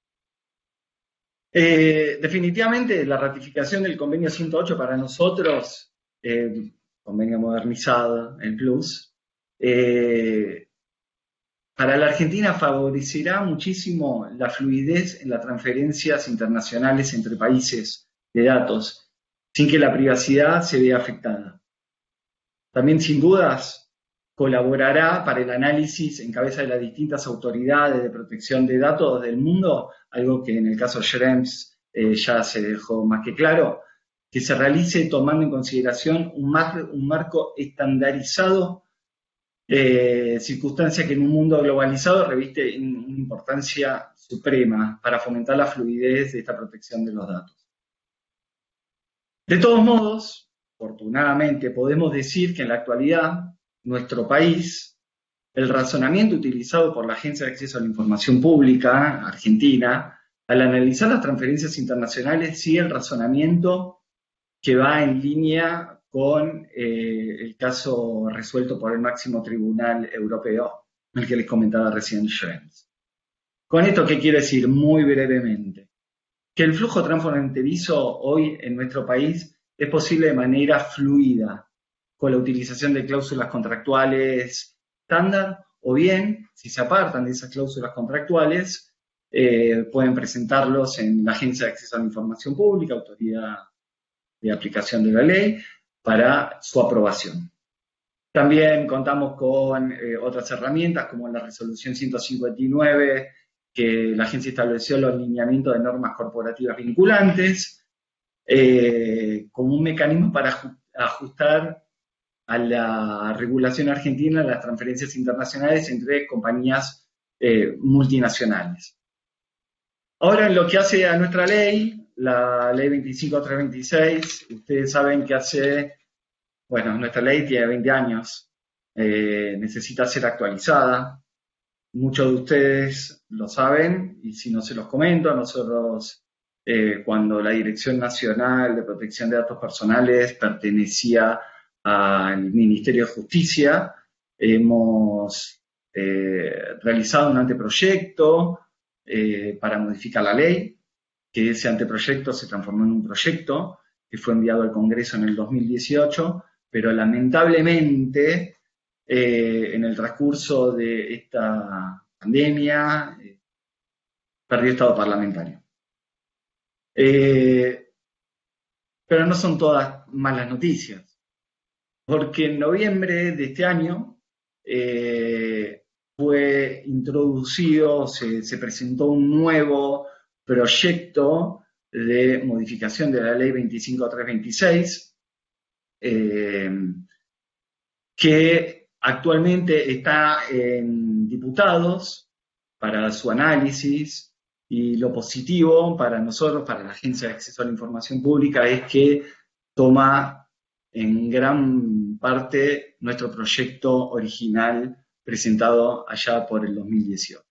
Eh, definitivamente la ratificación del convenio ciento ocho para nosotros, eh, convenio modernizado, el plus, eh, para la Argentina favorecerá muchísimo la fluidez en las transferencias internacionales entre países de datos, sin que la privacidad se vea afectada. También, sin dudas, colaborará para el análisis en cabeza de las distintas autoridades de protección de datos del mundo, algo que en el caso Schrems eh, ya se dejó más que claro, que se realice tomando en consideración un, mar, un marco estandarizado, eh, circunstancia que en un mundo globalizado reviste una importancia suprema para fomentar la fluidez de esta protección de los datos. De todos modos, afortunadamente podemos decir que en la actualidad, nuestro país, el razonamiento utilizado por la Agencia de Acceso a la Información Pública, Argentina, al analizar las transferencias internacionales, sigue el razonamiento que va en línea con eh, el caso resuelto por el máximo tribunal europeo, el que les comentaba recién Schrems. ¿Con esto qué quiero decir? Muy brevemente. Que el flujo transfronterizo hoy en nuestro país es posible de manera fluida, con la utilización de cláusulas contractuales estándar, o bien, si se apartan de esas cláusulas contractuales, eh, pueden presentarlos en la Agencia de Acceso a la Información Pública, Autoridad de Aplicación de la Ley, para su aprobación. También contamos con eh, otras herramientas, como la resolución ciento cincuenta y nueve, que la agencia estableció los lineamientos de normas corporativas vinculantes, eh, como un mecanismo para ajustar a la regulación argentina las transferencias internacionales entre compañías eh, multinacionales. Ahora, en lo que hace a nuestra ley, la ley veinticinco mil trescientos veintiséis, ustedes saben que hace, bueno, nuestra ley tiene veinte años, eh, necesita ser actualizada. Muchos de ustedes lo saben, y si no se los comento, nosotros eh, cuando la Dirección Nacional de Protección de Datos Personales pertenecía al Ministerio de Justicia, hemos eh, realizado un anteproyecto eh, para modificar la ley, que ese anteproyecto se transformó en un proyecto que fue enviado al Congreso en el dos mil dieciocho, pero lamentablemente Eh, en el transcurso de esta pandemia, eh, perdió estado parlamentario. Eh, pero no son todas malas noticias. porque en noviembre de este año eh, fue introducido, se, se presentó un nuevo proyecto de modificación de la ley veinticinco mil trescientos veintiséis, eh, que actualmente está en diputados para su análisis, y lo positivo para nosotros, para la Agencia de Acceso a la Información Pública, es que toma en gran parte nuestro proyecto original presentado allá por el dos mil dieciocho.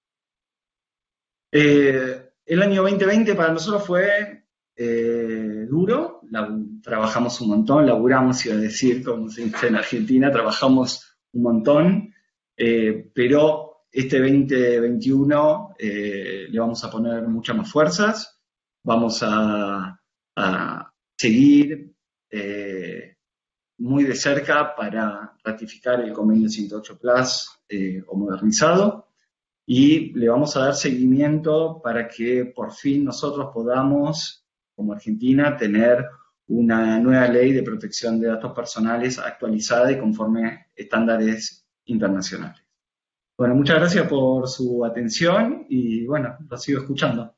Eh, el año veinte veinte para nosotros fue eh, duro, la, trabajamos un montón, laburamos, iba a decir, como se dice en Argentina, trabajamos un montón, eh, pero este veinte veintiuno eh, le vamos a poner muchas más fuerzas, vamos a, a seguir eh, muy de cerca para ratificar el convenio ciento ocho plus eh, o modernizado, y le vamos a dar seguimiento para que por fin nosotros podamos, como Argentina, tener una nueva ley de protección de datos personales actualizada y conforme estándares internacionales. Bueno, muchas gracias por su atención y bueno, lo sigo escuchando.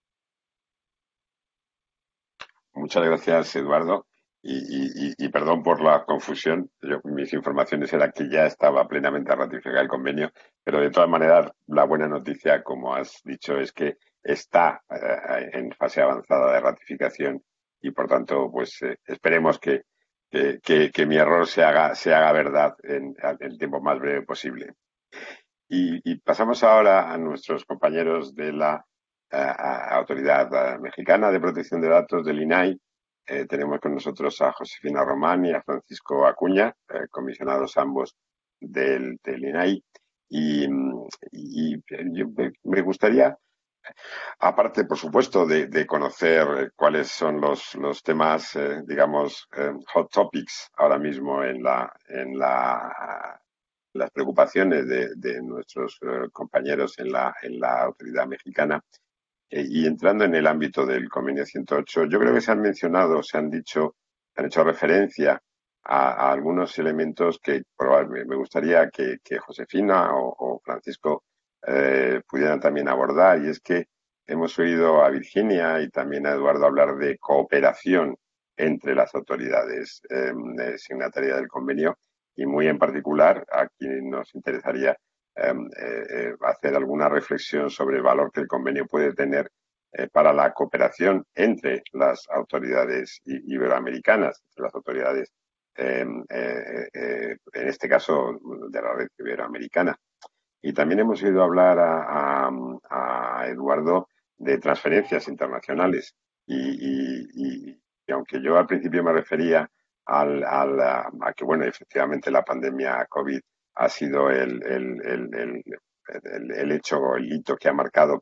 Muchas gracias, Eduardo. Y, y, y perdón por la confusión. Yo, mis informaciones eran que ya estaba plenamente ratificado el convenio, pero de todas maneras la buena noticia, como has dicho, es que está eh, en fase avanzada de ratificación y por tanto, pues eh, esperemos que, que, que, que mi error se haga, se haga verdad en, en el tiempo más breve posible. Y, y pasamos ahora a nuestros compañeros de la a, a Autoridad Mexicana de Protección de Datos, del I N A I. Eh, tenemos con nosotros a Josefina Román y a Francisco Acuña, eh, comisionados ambos del, del I N A I. Y, y, y yo, me gustaría, aparte, por supuesto, de, de conocer cuáles son los, los temas, eh, digamos, eh, hot topics ahora mismo en la, en la las preocupaciones de, de nuestros eh, compañeros en la, en la autoridad mexicana. Eh, y entrando en el ámbito del convenio ciento ocho, yo creo que se han mencionado, se han dicho, se han hecho referencia a, a algunos elementos que probablemente me gustaría que, que Josefina o, o Francisco eh, pudieran también abordar, y es que hemos oído a Virginia y también a Eduardo hablar de cooperación entre las autoridades eh, signatarias del convenio, y muy en particular a quien nos interesaría eh, eh, hacer alguna reflexión sobre el valor que el convenio puede tener eh, para la cooperación entre las autoridades iberoamericanas, entre las autoridades, eh, eh, eh, en este caso, de la red iberoamericana. Y también hemos oído hablar a, a, a Eduardo de transferencias internacionales. Y, y, y, y aunque yo al principio me refería Al, al, a, a que, bueno, efectivamente la pandemia COVID ha sido el, el, el, el, el, el hecho, el hito que ha marcado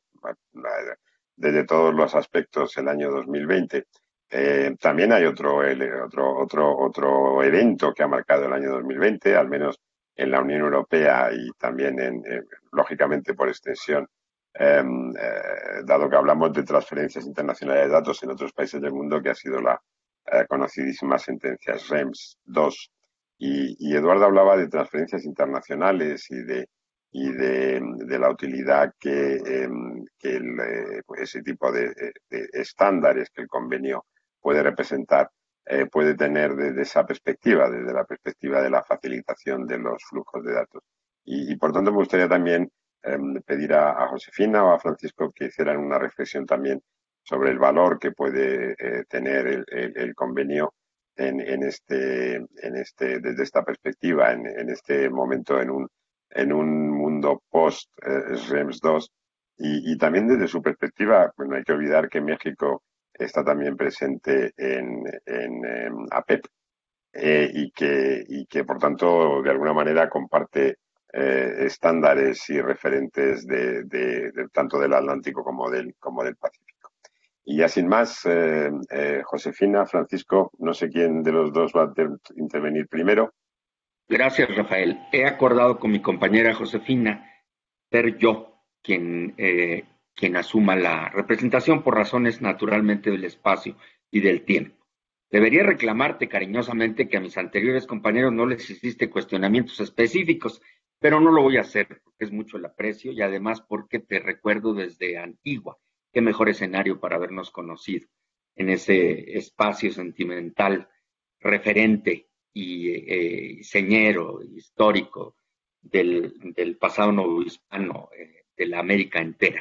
desde todos los aspectos el año dos mil veinte. Eh, también hay otro, el, otro, otro, otro evento que ha marcado el año dos mil veinte, al menos en la Unión Europea y también, en, eh, lógicamente, por extensión, eh, eh, dado que hablamos de transferencias internacionales de datos en otros países del mundo, que ha sido la Eh, conocidísimas sentencias REMS dos, y, y Eduardo hablaba de transferencias internacionales y de, y de, de la utilidad que, eh, que el, eh, ese tipo de, de estándares que el convenio puede representar eh, puede tener desde esa perspectiva, desde la perspectiva de la facilitación de los flujos de datos. Y, y por tanto me gustaría también eh, pedir a, a Josefina o a Francisco que hicieran una reflexión también sobre el valor que puede eh, tener el, el, el convenio en, en, este, en este, desde esta perspectiva, en, en este momento, en un, en un mundo post eh, REMS dos, y, y también desde su perspectiva. Bueno, no hay que olvidar que México está también presente en, en, en A P E P eh, y, que, y que, por tanto, de alguna manera comparte eh, estándares y referentes de, de, de, tanto del Atlántico como del, como del Pacífico. Y ya sin más, eh, eh, Josefina, Francisco, no sé quién de los dos va a intervenir primero. Gracias, Rafael. He acordado con mi compañera Josefina ser yo quien, eh, quien asuma la representación por razones naturalmente del espacio y del tiempo. Debería reclamarte cariñosamente que a mis anteriores compañeros no les hiciste cuestionamientos específicos, pero no lo voy a hacer porque es mucho el aprecio y además porque te recuerdo desde Antigua. Qué mejor escenario para habernos conocido en ese espacio sentimental, referente y eh, señero, histórico del, del pasado novohispano, eh, de la América entera.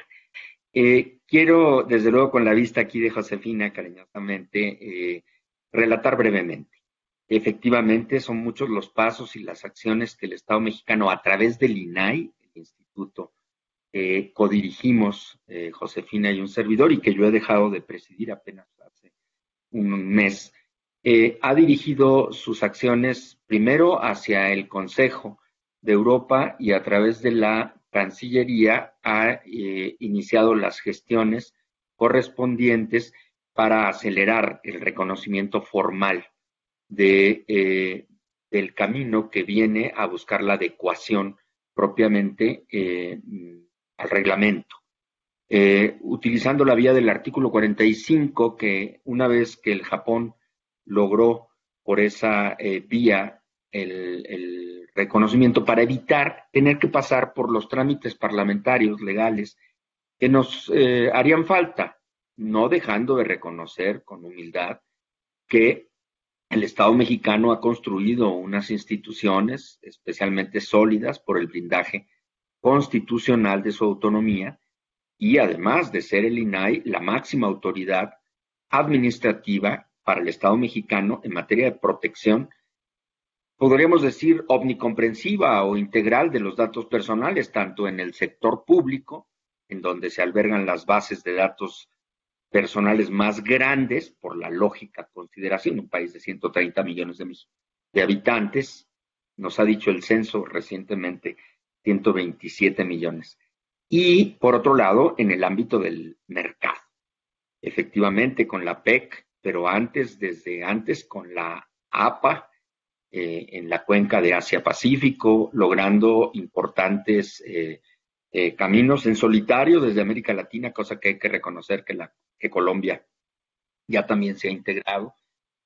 Eh, quiero, desde luego, con la vista aquí de Josefina, cariñosamente, eh, relatar brevemente. Efectivamente, son muchos los pasos y las acciones que el Estado mexicano, a través del I N A I, el Instituto, eh, codirigimos, eh, Josefina y un servidor, y que yo he dejado de presidir apenas hace un mes, eh, ha dirigido sus acciones primero hacia el Consejo de Europa y a través de la Cancillería ha eh, iniciado las gestiones correspondientes para acelerar el reconocimiento formal de, eh, del camino que viene a buscar la adecuación propiamente eh, al reglamento. Eh, utilizando la vía del artículo cuarenta y cinco, que una vez que el Japón logró por esa eh, vía el, el reconocimiento, para evitar tener que pasar por los trámites parlamentarios legales que nos eh, harían falta, no dejando de reconocer con humildad que el Estado mexicano ha construido unas instituciones especialmente sólidas por el blindaje constitucional de su autonomía y además de ser el I N A I la máxima autoridad administrativa para el Estado mexicano en materia de protección, podríamos decir omnicomprensiva o integral de los datos personales, tanto en el sector público, en donde se albergan las bases de datos personales más grandes, por la lógica consideración, un país de ciento treinta millones de, de habitantes, nos ha dicho el censo recientemente, ciento veintisiete millones. Y, por otro lado, en el ámbito del mercado. Efectivamente, con la P E C, pero antes, desde antes, con la A P A, eh, en la cuenca de Asia-Pacífico, logrando importantes eh, eh, caminos en solitario desde América Latina, cosa que hay que reconocer que, la, que Colombia ya también se ha integrado.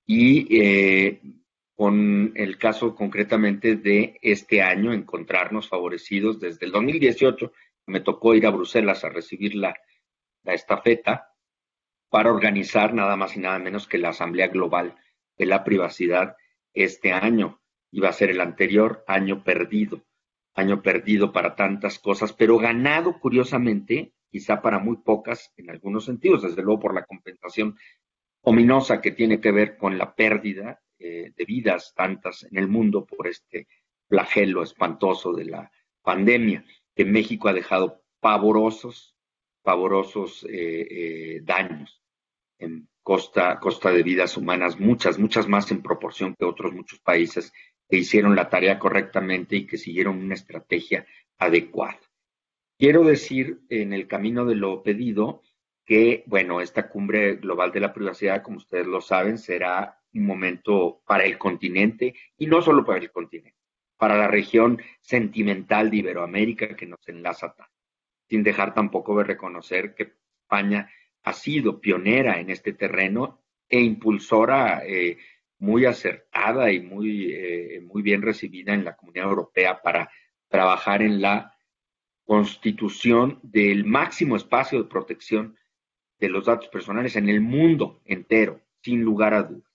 Y eh, con el caso concretamente de este año, encontrarnos favorecidos desde el dos mil dieciocho, me tocó ir a Bruselas a recibir la, la estafeta para organizar nada más y nada menos que la Asamblea Global de la Privacidad este año. Iba a ser el anterior, año perdido, año perdido para tantas cosas, pero ganado curiosamente, quizá para muy pocas en algunos sentidos, desde luego por la compensación ominosa que tiene que ver con la pérdida eh, de vidas tantas en el mundo por este flagelo espantoso de la pandemia, que México ha dejado pavorosos, pavorosos eh, eh, daños en costa, costa de vidas humanas, muchas, muchas más en proporción que otros muchos países que hicieron la tarea correctamente y que siguieron una estrategia adecuada. Quiero decir, en el camino de lo pedido, que, bueno, esta cumbre global de la privacidad, como ustedes lo saben, será un momento para el continente, y no solo para el continente, para la región sentimental de Iberoamérica que nos enlaza tanto, sin dejar tampoco de reconocer que España ha sido pionera en este terreno e impulsora eh, muy acertada y muy, eh, muy bien recibida en la Comunidad Europea para trabajar en la constitución del máximo espacio de protección de los datos personales en el mundo entero, sin lugar a dudas.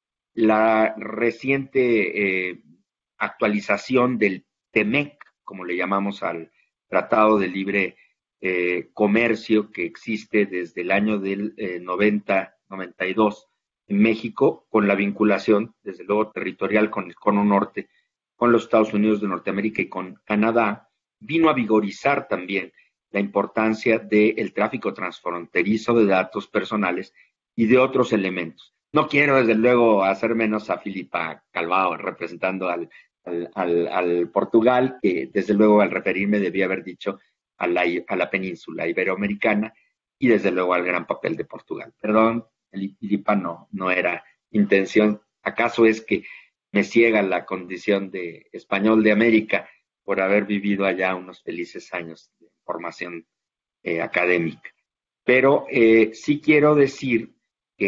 La reciente eh, actualización del T M E C, como le llamamos al Tratado de Libre eh, Comercio que existe desde el año del eh, noventa noventa y dos en México, con la vinculación, desde luego territorial, con el Cono Norte, con los Estados Unidos de Norteamérica y con Canadá, vino a vigorizar también la importancia del tráfico transfronterizo de datos personales y de otros elementos. No quiero, desde luego, hacer menos a Filipa Calvao, representando al, al, al, al Portugal, que desde luego al referirme debía haber dicho a la, a la península iberoamericana y desde luego al gran papel de Portugal. Perdón, Filipa, no, no era intención. ¿Acaso es que me ciega la condición de español de América por haber vivido allá unos felices años de formación eh, académica? Pero eh, sí quiero decir que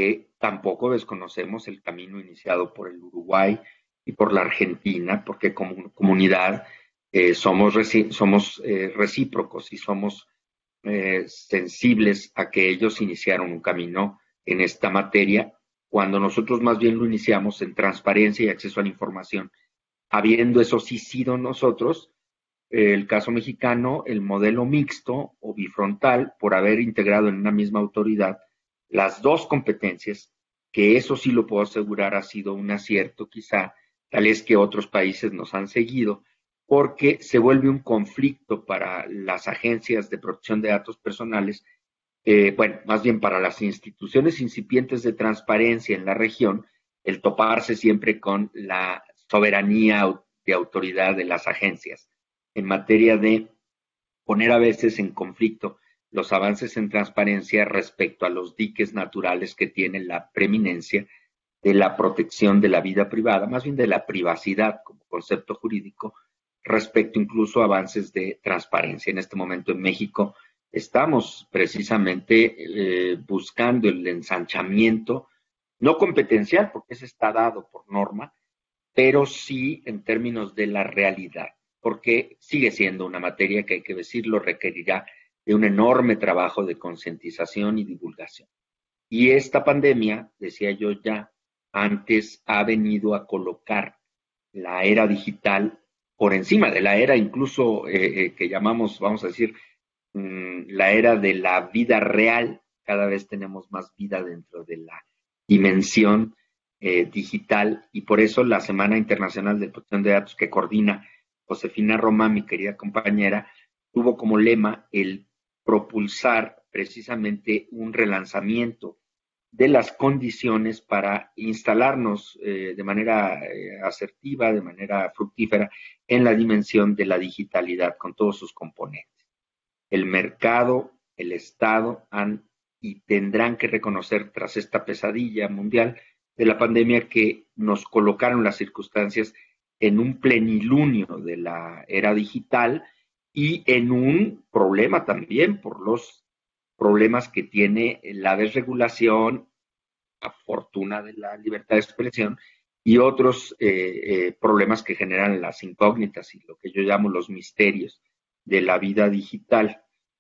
tampoco desconocemos el camino iniciado por el Uruguay y por la Argentina, porque como comunidad eh, somos, reci somos eh, recíprocos y somos eh, sensibles a que ellos iniciaron un camino en esta materia, cuando nosotros más bien lo iniciamos en transparencia y acceso a la información, habiendo eso sí sido nosotros, eh, el caso mexicano, el modelo mixto o bifrontal, por haber integrado en una misma autoridad las dos competencias, que eso sí lo puedo asegurar ha sido un acierto quizá, tal es que otros países nos han seguido, porque se vuelve un conflicto para las agencias de protección de datos personales, eh, bueno, más bien para las instituciones incipientes de transparencia en la región, el toparse siempre con la soberanía de autoridad de las agencias en materia de poner a veces en conflicto los avances en transparencia respecto a los diques naturales que tienen la preeminencia de la protección de la vida privada, más bien de la privacidad como concepto jurídico, respecto incluso a avances de transparencia. En este momento en México estamos precisamente eh, buscando el ensanchamiento, no competencial, porque ese está dado por norma, pero sí en términos de la realidad, porque sigue siendo una materia que, hay que decirlo, requerirá de un enorme trabajo de concientización y divulgación. Y esta pandemia, decía yo ya antes, ha venido a colocar la era digital por encima de la era incluso eh, eh, que llamamos, vamos a decir, mmm, la era de la vida real. Cada vez tenemos más vida dentro de la dimensión eh, digital, y por eso la Semana Internacional de Protección de Datos que coordina Josefina Román, mi querida compañera, tuvo como lema el propulsar precisamente un relanzamiento de las condiciones para instalarnos eh, de manera eh, asertiva, de manera fructífera en la dimensión de la digitalidad con todos sus componentes. El mercado, el Estado han y tendrán que reconocer tras esta pesadilla mundial de la pandemia que nos colocaron las circunstancias en un plenilunio de la era digital y en un problema también por los problemas que tiene la desregulación, la fortuna de la libertad de expresión y otros eh, eh, problemas que generan las incógnitas y lo que yo llamo los misterios de la vida digital.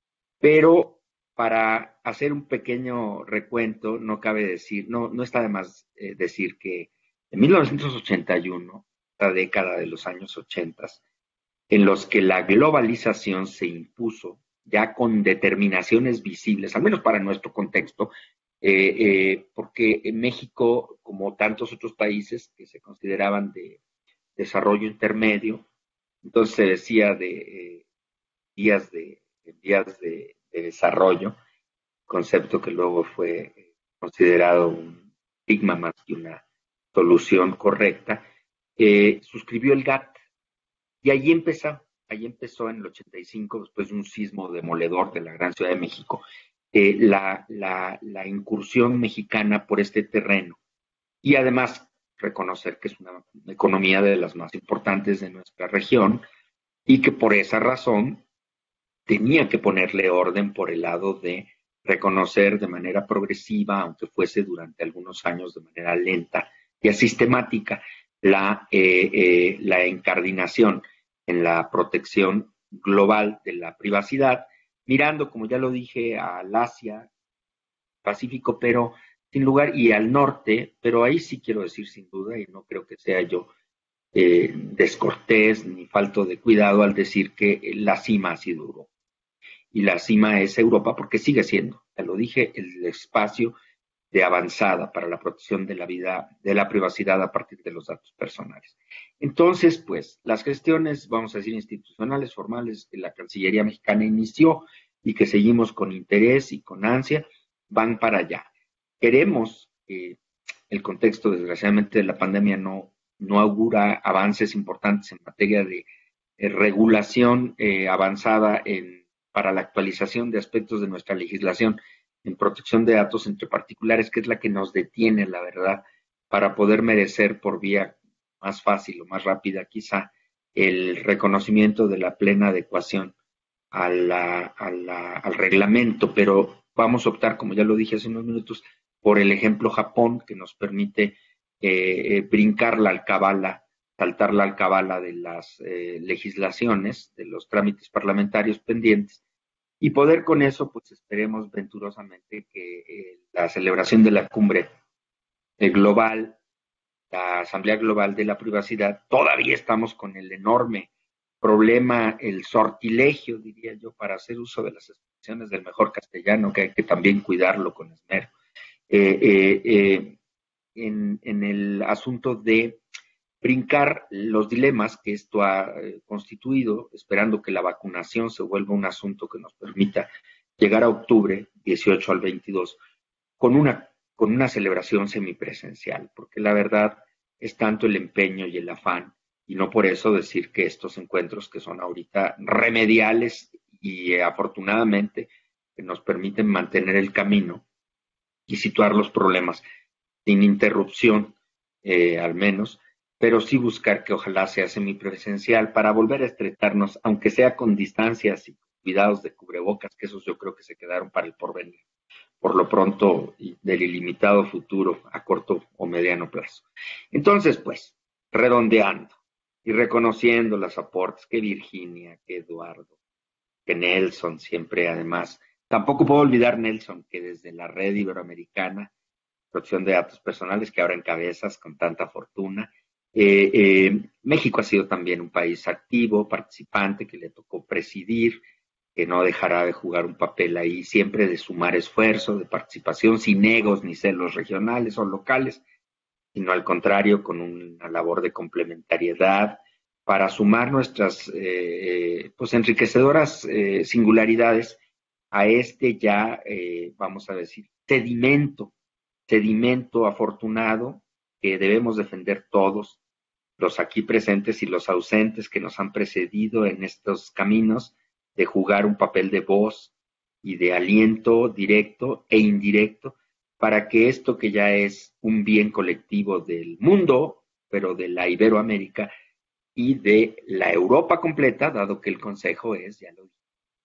Pero para hacer un pequeño recuento, no cabe decir, no, no está de más eh, decir que en mil novecientos ochenta y uno, la década de los años ochenta, en los que la globalización se impuso ya con determinaciones visibles, al menos para nuestro contexto, eh, eh, porque en México, como tantos otros países que se consideraban de desarrollo intermedio, entonces se decía de eh, vías de, de, vías de, de desarrollo, concepto que luego fue considerado un estigma más que una solución correcta, eh, suscribió el G A T y allí empezó. Ahí empezó en el ochenta y cinco, después de un sismo demoledor de la gran Ciudad de México, eh, la, la, la incursión mexicana por este terreno. Y además reconocer que es una economía de las más importantes de nuestra región y que por esa razón tenía que ponerle orden por el lado de reconocer de manera progresiva, aunque fuese durante algunos años de manera lenta y sistemática, la, eh, eh, la incardinación en la protección global de la privacidad, mirando, como ya lo dije, al Asia, Pacífico, pero sin lugar, y al norte, pero ahí sí quiero decir sin duda, y no creo que sea yo eh, descortés ni falto de cuidado al decir que la cima ha sido Europa. Y la cima es Europa porque sigue siendo, ya lo dije, el espacio de avanzada para la protección de la vida, de la privacidad a partir de los datos personales. Entonces, pues, las gestiones, vamos a decir, institucionales, formales, que la Cancillería mexicana inició y que seguimos con interés y con ansia, van para allá. Queremos, eh, el contexto, desgraciadamente, de la pandemia no, no augura avances importantes en materia de eh, regulación eh, avanzada en, para la actualización de aspectos de nuestra legislación en protección de datos entre particulares, que es la que nos detiene, la verdad, para poder merecer por vía más fácil o más rápida quizá el reconocimiento de la plena adecuación a la, a la, al reglamento, pero vamos a optar, como ya lo dije hace unos minutos, por el ejemplo Japón, que nos permite eh, brincar la alcabala, saltar la alcabala de las eh, legislaciones, de los trámites parlamentarios pendientes, y poder con eso, pues esperemos venturosamente que eh, la celebración de la cumbre eh, global, la Asamblea Global de la Privacidad, todavía estamos con el enorme problema, el sortilegio, diría yo, para hacer uso de las expresiones del mejor castellano, que hay que también cuidarlo con esmero, eh, eh, eh, en, en el asunto de brincar los dilemas que esto ha eh, constituido, esperando que la vacunación se vuelva un asunto que nos permita llegar a octubre dieciocho al veintidós con una, con una celebración semipresencial, porque la verdad es tanto el empeño y el afán, y no por eso decir que estos encuentros que son ahorita remediales y eh, afortunadamente que nos permiten mantener el camino y situar los problemas sin interrupción, eh, al menos, pero sí buscar que ojalá sea semipresencial para volver a estrecharnos, aunque sea con distancias y cuidados de cubrebocas, que esos yo creo que se quedaron para el porvenir, por lo pronto del ilimitado futuro a corto o mediano plazo. Entonces, pues, redondeando y reconociendo los aportes que Virginia, que Eduardo, que Nelson siempre además, tampoco puedo olvidar Nelson, que desde la red iberoamericana, protección de datos personales, que ahora encabezas con tanta fortuna, Eh, eh, México ha sido también un país activo, participante, que le tocó presidir, que no dejará de jugar un papel ahí, siempre de sumar esfuerzo, de participación, sin egos ni celos regionales o locales, sino al contrario, con una labor de complementariedad para sumar nuestras eh, pues enriquecedoras eh, singularidades a este ya, eh, vamos a decir, sedimento, sedimento afortunado que debemos defender todos, los aquí presentes y los ausentes que nos han precedido en estos caminos de jugar un papel de voz y de aliento directo e indirecto para que esto que ya es un bien colectivo del mundo, pero de la Iberoamérica y de la Europa completa, dado que el Consejo es, ya lo dije,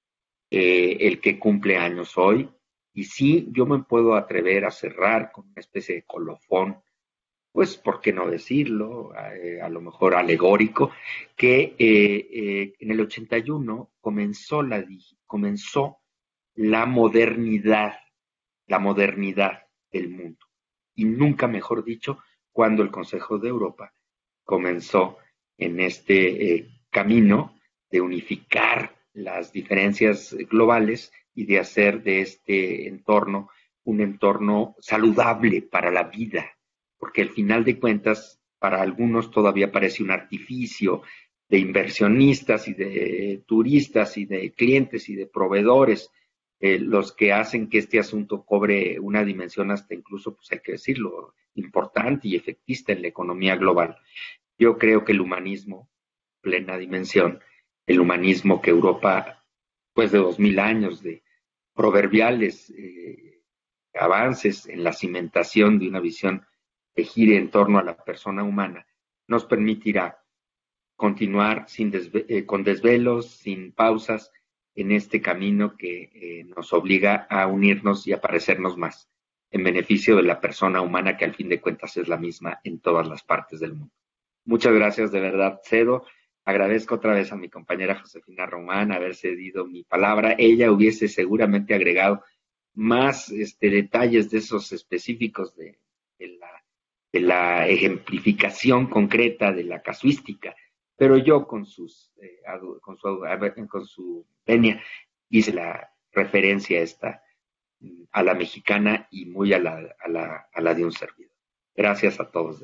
eh, el que cumple años hoy. Y sí, yo me puedo atrever a cerrar con una especie de colofón, pues, ¿por qué no decirlo? Eh, a lo mejor alegórico, que eh, eh, en el ochenta y uno comenzó la, comenzó la modernidad, la modernidad del mundo. Y nunca mejor dicho, cuando el Consejo de Europa comenzó en este eh, camino de unificar las diferencias globales y de hacer de este entorno un entorno saludable para la vida, porque al final de cuentas, para algunos todavía parece un artificio de inversionistas y de turistas y de clientes y de proveedores, eh, los que hacen que este asunto cobre una dimensión hasta incluso, pues hay que decirlo, importante y efectista en la economía global. Yo creo que el humanismo, plena dimensión, el humanismo que Europa, pues de dos mil años de proverbiales eh, avances en la cimentación de una visión que gire en torno a la persona humana, nos permitirá continuar sin desve eh, con desvelos, sin pausas, en este camino que eh, nos obliga a unirnos y a parecernos más, en beneficio de la persona humana que al fin de cuentas es la misma en todas las partes del mundo. Muchas gracias, de verdad, cedo. Agradezco otra vez a mi compañera Josefina Román haber cedido mi palabra. Ella hubiese seguramente agregado más este, detalles de esos específicos de, de la de la ejemplificación concreta de la casuística, pero yo con sus eh, con su con su venia hice la referencia esta a la mexicana y muy a la, a la, a la de un servidor. Gracias a todos.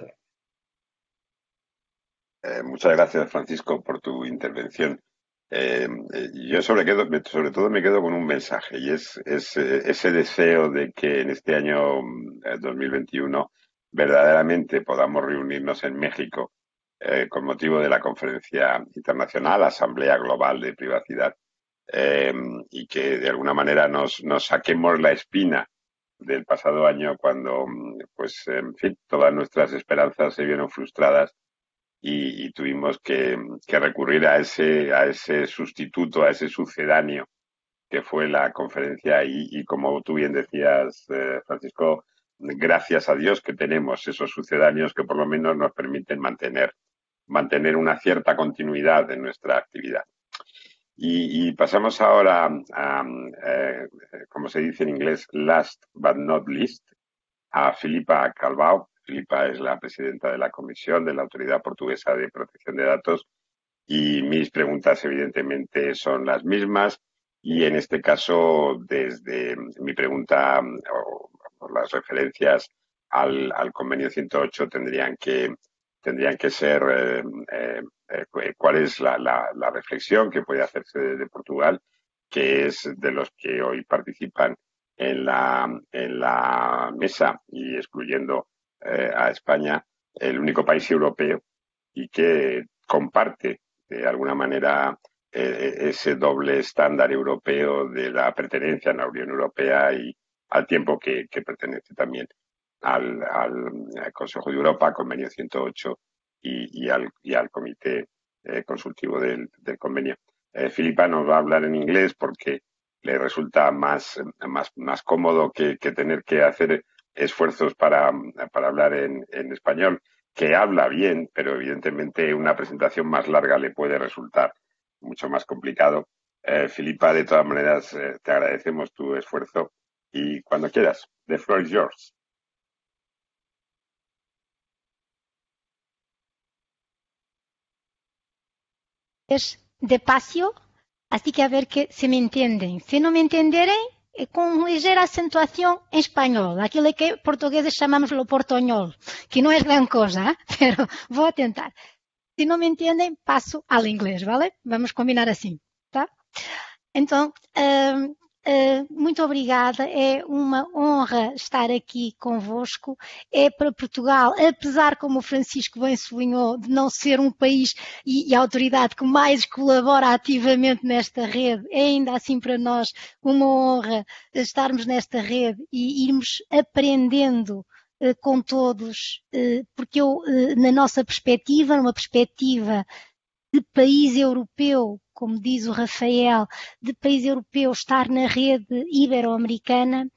Eh, muchas gracias, Francisco, por tu intervención. Eh, eh, yo sobre, quedo, sobre todo me quedo con un mensaje y es, es eh, ese deseo de que en este año eh, dos mil veintiuno verdaderamente podamos reunirnos en México eh, con motivo de la Conferencia Internacional, Asamblea Global de Privacidad, eh, y que de alguna manera nos, nos saquemos la espina del pasado año cuando, pues, en fin, todas nuestras esperanzas se vieron frustradas y, y tuvimos que, que recurrir a ese, a ese sustituto, a ese sucedáneo que fue la conferencia y, y como tú bien decías, eh, Francisco, gracias a Dios que tenemos esos sucedáneos que por lo menos nos permiten mantener, mantener una cierta continuidad en nuestra actividad. Y, y pasamos ahora a, a eh, como se dice en inglés, last but not least, a Filipa Calvao. Filipa es la presidenta de la Comisión de la Autoridad Portuguesa de Protección de Datos y mis preguntas evidentemente son las mismas y en este caso desde mi pregunta o por las referencias al, al convenio ciento ocho tendrían que tendrían que ser eh, eh, eh, cuál es la, la, la reflexión que puede hacerse desde Portugal, que es de los que hoy participan en la, en la mesa y excluyendo eh, a España, el único país europeo y que comparte de alguna manera eh, ese doble estándar europeo de la pertenencia a la Unión Europea y al tiempo que, que pertenece también al, al Consejo de Europa, Convenio ciento ocho y, y, al, y al Comité eh, Consultivo del, del Convenio. Eh, Filipa nos va a hablar en inglés porque le resulta más, más, más cómodo que, que tener que hacer esfuerzos para, para hablar en, en español, que habla bien, pero evidentemente una presentación más larga le puede resultar mucho más complicado. Eh, Filipa, de todas maneras, eh, te agradecemos tu esfuerzo y cuando quieras, the floor is yours. Es despacio, así que a ver que se me entienden. Si no me entenderem, é com ligeira acentuação em espanhol, aquilo que portugueses chamamos lo portoñol, que não é gran cosa, ¿eh? Pero vou tentar. Se não me entendem, passo ao inglês, vale? Vamos combinar assim, tá? Então, uh, uh, muito obrigada, é uma honra estar aqui convosco. É para Portugal, apesar, como o Francisco bem sublinhou, de não ser um país e, e a autoridade que mais colabora ativamente nesta rede, é ainda assim para nós uma honra estarmos nesta rede e irmos aprendendo uh, com todos, uh, porque eu, uh, na nossa perspectiva, numa perspectiva de país europeu, como diz o Rafael, de país europeu estar na rede ibero-americana,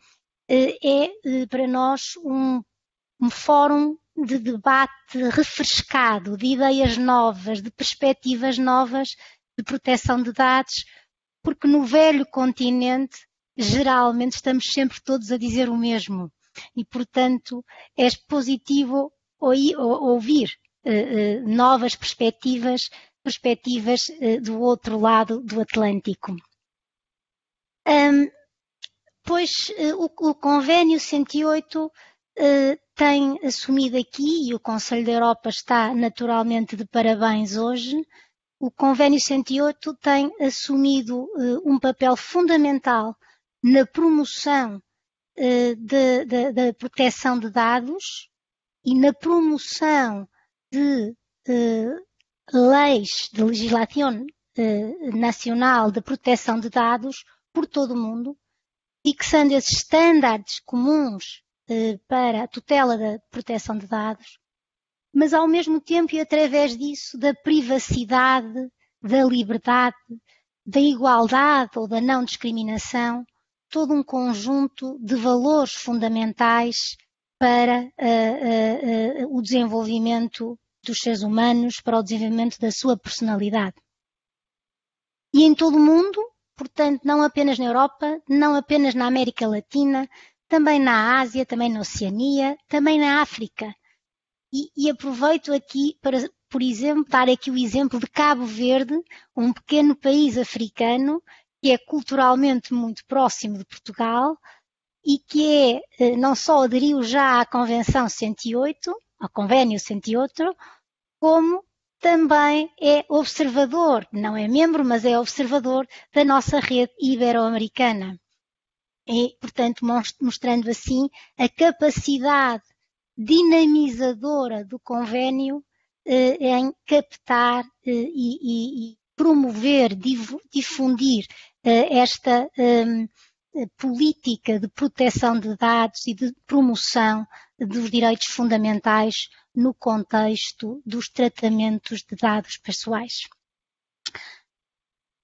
é para nós um, um fórum de debate refrescado, de ideias novas, de perspectivas novas de proteção de dados, porque no velho continente, geralmente, estamos sempre todos a dizer o mesmo. E, portanto, é positivo ouvir uh, uh, novas perspectivas perspectivas uh, do outro lado do Atlântico. Um, pois uh, o, o Convênio cento e oito uh, tem assumido aqui, e o Conselho da Europa está naturalmente de parabéns hoje, o Convênio cento e oito tem assumido uh, um papel fundamental na promoção uh, da proteção de dados e na promoção de uh, leis de legislação eh, nacional de proteção de dados por todo o mundo, fixando esses estándares comuns eh, para a tutela da proteção de dados, mas ao mesmo tempo e através disso da privacidade, da liberdade, da igualdade ou da não discriminação, todo um conjunto de valores fundamentais para uh, uh, uh, o desenvolvimento dos seres humanos, para o desenvolvimento da sua personalidade. E em todo o mundo, portanto, não apenas na Europa, não apenas na América Latina, também na Ásia, também na Oceania, também na África. E, e aproveito aqui para, por exemplo, dar aqui o exemplo de Cabo Verde, um pequeno país africano que é culturalmente muito próximo de Portugal e que é, não só aderiu já à Convenção cento e oito, ao Convênio cento e oito, como também é observador, não é membro, mas é observador da nossa rede ibero-americana. E, portanto, mostrando assim a capacidade dinamizadora do convênio eh, em captar eh, e, e promover, difundir eh, esta eh, política de proteção de dados e de promoção dos direitos fundamentais no contexto dos tratamentos de dados pessoais.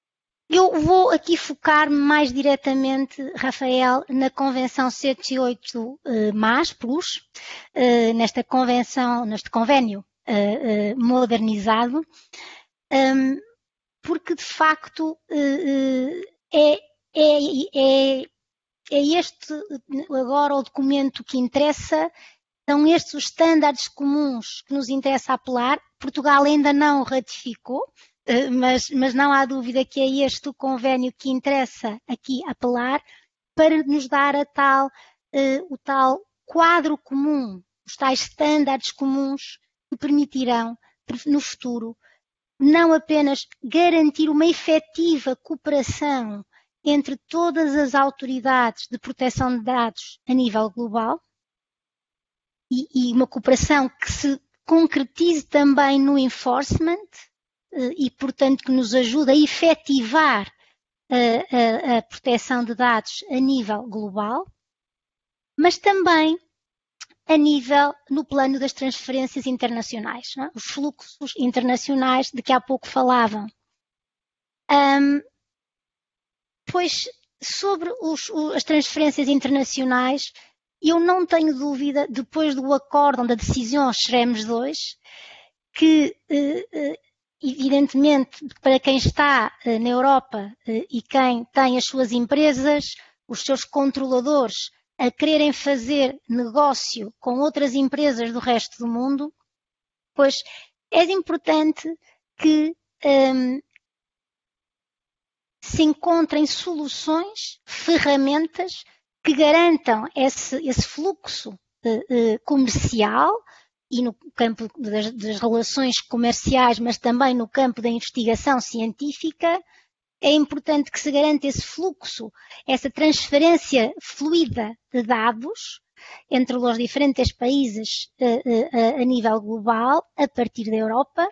Eu vou aqui focar-me mais diretamente, Rafael, na Convenção cento e oito mais Plus, nesta convenção, neste convénio modernizado, porque de facto é, é, é, é este agora o documento que interessa, são estes os estándares comuns que nos interessa apelar. Portugal ainda não ratificou, Mas, mas não há dúvida que é este o convénio que interessa aqui apelar para nos dar a tal, uh, o tal quadro comum, os tais estándares comuns que permitirão, no futuro, não apenas garantir uma efetiva cooperação entre todas as autoridades de proteção de dados a nível global e, e uma cooperação que se concretize também no enforcement, e, portanto, que nos ajuda a efetivar a, a, a proteção de dados a nível global, mas também a nível no plano das transferências internacionais, não é? Os fluxos internacionais de que há pouco falavam. Um, pois, sobre os, as transferências internacionais, eu não tenho dúvida, depois do acórdão da decisão Schrems dois, que uh, uh, evidentemente, para quem está uh, na Europa uh, e quem tem as suas empresas, os seus controladores a quererem fazer negócio com outras empresas do resto do mundo, pois é importante que um, se encontrem soluções, ferramentas que garantam esse, esse fluxo uh, uh, comercial e no campo das, das relações comerciais, mas também no campo da investigação científica. É importante que se garante esse fluxo, essa transferência fluida de dados entre os diferentes países uh, uh, a nível global, a partir da Europa.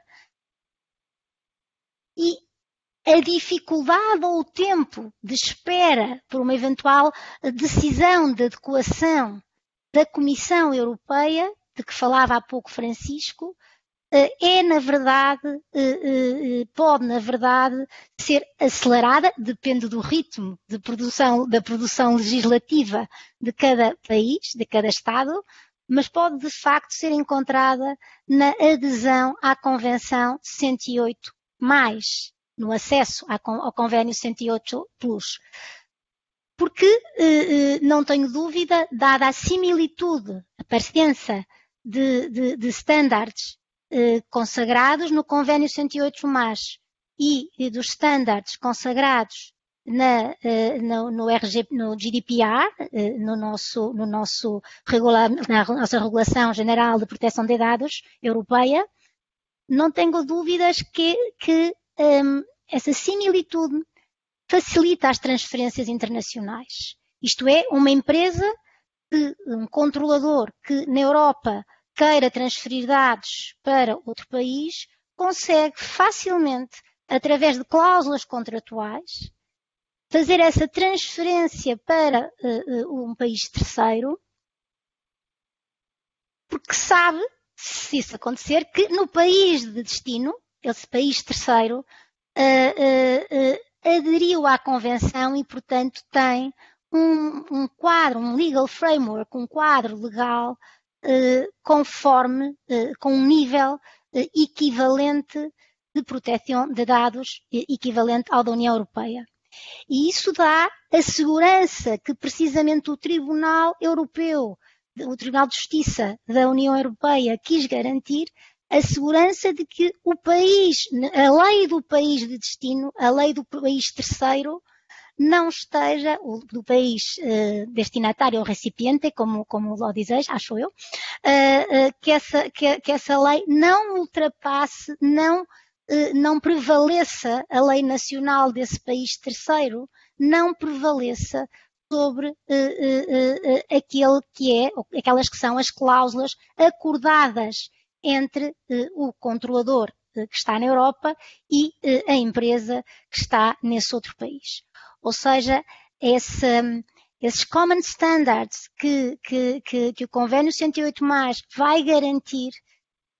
E a dificuldade ou o tempo de espera por uma eventual decisão de adequação da Comissão Europeia, de que falava há pouco Francisco, é, na verdade, pode, na verdade, ser acelerada, depende do ritmo de produção, da produção legislativa de cada país, de cada Estado, mas pode, de facto, ser encontrada na adesão à Convenção cento e oito mais, no acesso ao Convénio cento e oito plus. Porque, não tenho dúvida, dada a similitude, a parecença de, de, de standards consagrados no Convénio cento e oito mais e, e dos standards consagrados na, no, no, R G, no G D P R, no nosso, no nosso regula, na nossa Regulação Geral de Proteção de Dados Europeia, não tenho dúvidas que, que um, essa similitude facilita as transferências internacionais. Isto é, uma empresa, que, um controlador que na Europa queira transferir dados para outro país, consegue facilmente, através de cláusulas contratuais, fazer essa transferência para uh, um país terceiro, porque sabe, se isso acontecer, que no país de destino, esse país terceiro, uh, uh, uh, aderiu à Convenção e, portanto, tem um, um quadro, um legal framework, um quadro legal Uh, conforme, uh, com um nível uh, equivalente de proteção de dados uh, equivalente ao da União Europeia. E isso dá a segurança que precisamente o Tribunal Europeu, o Tribunal de Justiça da União Europeia quis garantir, a segurança de que o país, a lei do país de destino, a lei do país terceiro, não esteja, o do país uh, destinatário ou recipiente, como, como o deseja, acho eu, uh, uh, que, essa, que, que essa lei não ultrapasse, não, uh, não prevaleça a lei nacional desse país terceiro, não prevaleça sobre uh, uh, uh, aquele que é, aquelas que são as cláusulas acordadas entre uh, o controlador uh, que está na Europa e uh, a empresa que está nesse outro país. Ou seja, esse, esses common standards que, que, que, que o Convênio cento e oito mais vai garantir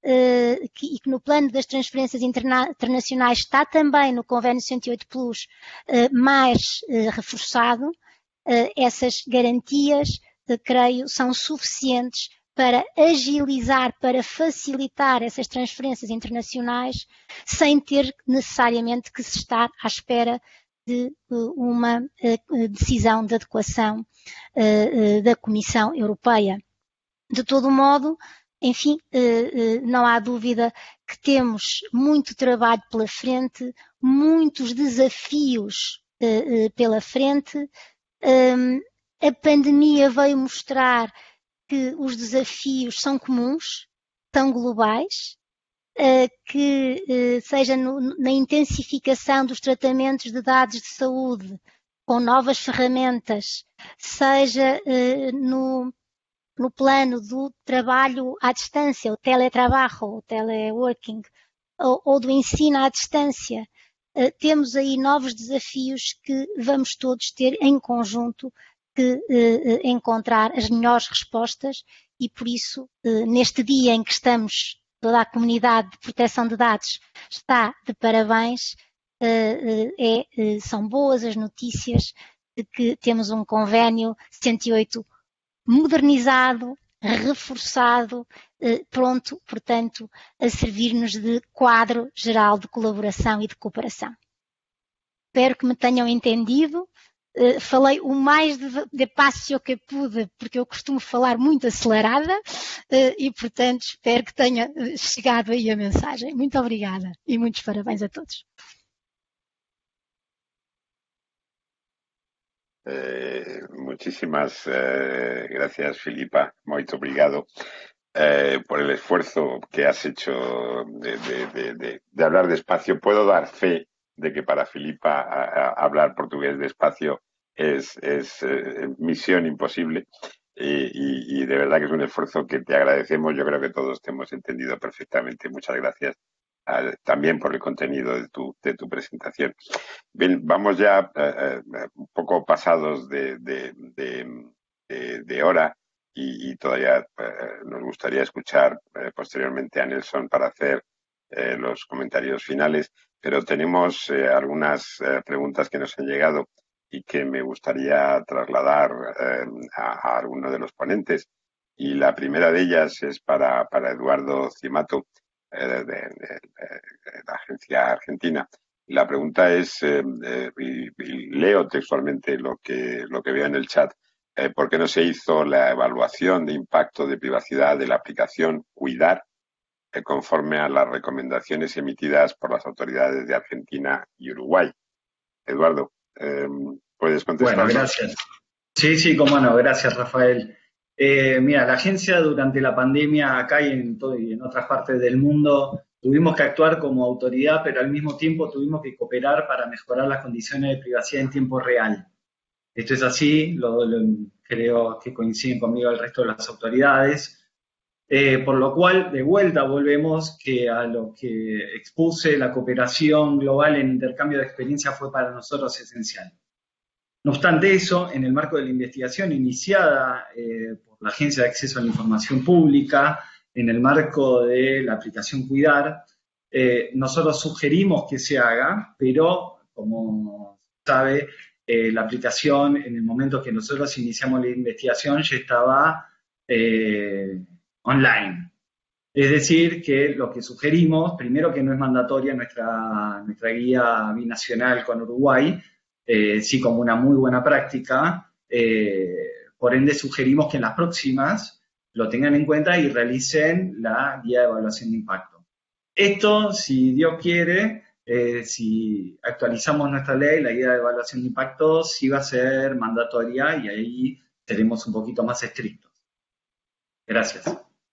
uh, que, e que no plano das transferências interna internacionais está também no Convênio cento e oito plus uh, mais uh, reforçado, uh, essas garantias, uh, creio, são suficientes para agilizar, para facilitar essas transferências internacionais, sem ter necessariamente que se estar à espera de uh, uma uh, decisão de adequação uh, uh, da Comissão Europeia. De todo modo, enfim, uh, uh, não há dúvida que temos muito trabalho pela frente, muitos desafios uh, uh, pela frente. Um, a pandemia veio mostrar que os desafios são comuns, são globais, uh, que uh, seja no, na intensificação dos tratamentos de dados de saúde com novas ferramentas, seja uh, no, no plano do trabalho à distância, o teletrabalho, o teleworking, ou, ou do ensino à distância. Uh, temos aí novos desafios que vamos todos ter em conjunto que eh, encontrar as melhores respostas e, por isso, eh, neste dia em que estamos, toda a comunidade de proteção de dados está de parabéns, eh, é, eh, são boas as notícias de que temos um convênio cento e oito modernizado, reforçado, eh, pronto, portanto, a servir-nos de quadro geral de colaboração e de cooperação. Espero que me tenham entendido. Uh, falei o mais despacio que pude, porque eu costumo falar muito acelerada, uh, e, portanto, espero que tenha chegado aí a mensagem. Muito obrigada e muitos parabéns a todos. Eh, muchísimas eh, gracias, Filipa. Muito obrigado eh, por el esfuerzo que has hecho de, de, de, de, de hablar despacio. Puedo dar fe de que para Filipa a, a hablar portugués despacio es, es eh, misión imposible y, y, y de verdad que es un esfuerzo que te agradecemos. Yo creo que todos te hemos entendido perfectamente. Muchas gracias eh, también por el contenido de tu, de tu presentación. Bien, vamos ya eh, eh, un poco pasados de, de, de, de, de hora y, y todavía eh, nos gustaría escuchar eh, posteriormente a Nelson para hacer eh, los comentarios finales. Pero tenemos eh, algunas eh, preguntas que nos han llegado y que me gustaría trasladar eh, a, a alguno de los ponentes. Y la primera de ellas es para, para Eduardo Cimato, eh, de, de, de, de la Agencia Argentina. La pregunta es, eh, eh, y, y leo textualmente lo que, lo que veo en el chat, eh, ¿por qué no se hizo la evaluación de impacto de privacidad de la aplicación Cuidar, conforme a las recomendaciones emitidas por las autoridades de Argentina y Uruguay? Eduardo, eh, ¿puedes contestar? Bueno, gracias. Sí, sí, cómo no, gracias, Rafael. Eh, mira, la agencia durante la pandemia acá y en, todo, y en otras partes del mundo tuvimos que actuar como autoridad, pero al mismo tiempo tuvimos que cooperar para mejorar las condiciones de privacidad en tiempo real. Esto es así, lo, lo, creo que coinciden conmigo el resto de las autoridades. Eh, por lo cual, de vuelta, volvemos que a lo que expuse, la cooperación global en intercambio de experiencia fue para nosotros esencial. No obstante eso, en el marco de la investigación iniciada eh, por la Agencia de Acceso a la Información Pública, en el marco de la aplicación Cuidar, eh, nosotros sugerimos que se haga, pero, como sabe, eh, la aplicación, en el momento que nosotros iniciamos la investigación, ya estaba Eh, online. Es decir, que lo que sugerimos, primero que no es mandatoria nuestra, nuestra guía binacional con Uruguay, eh, sí como una muy buena práctica, eh, por ende sugerimos que en las próximas lo tengan en cuenta y realicen la guía de evaluación de impacto. Esto, si Dios quiere, eh, si actualizamos nuestra ley, la guía de evaluación de impacto sí va a ser mandatoria y ahí seremos un poquito más estrictos. Gracias.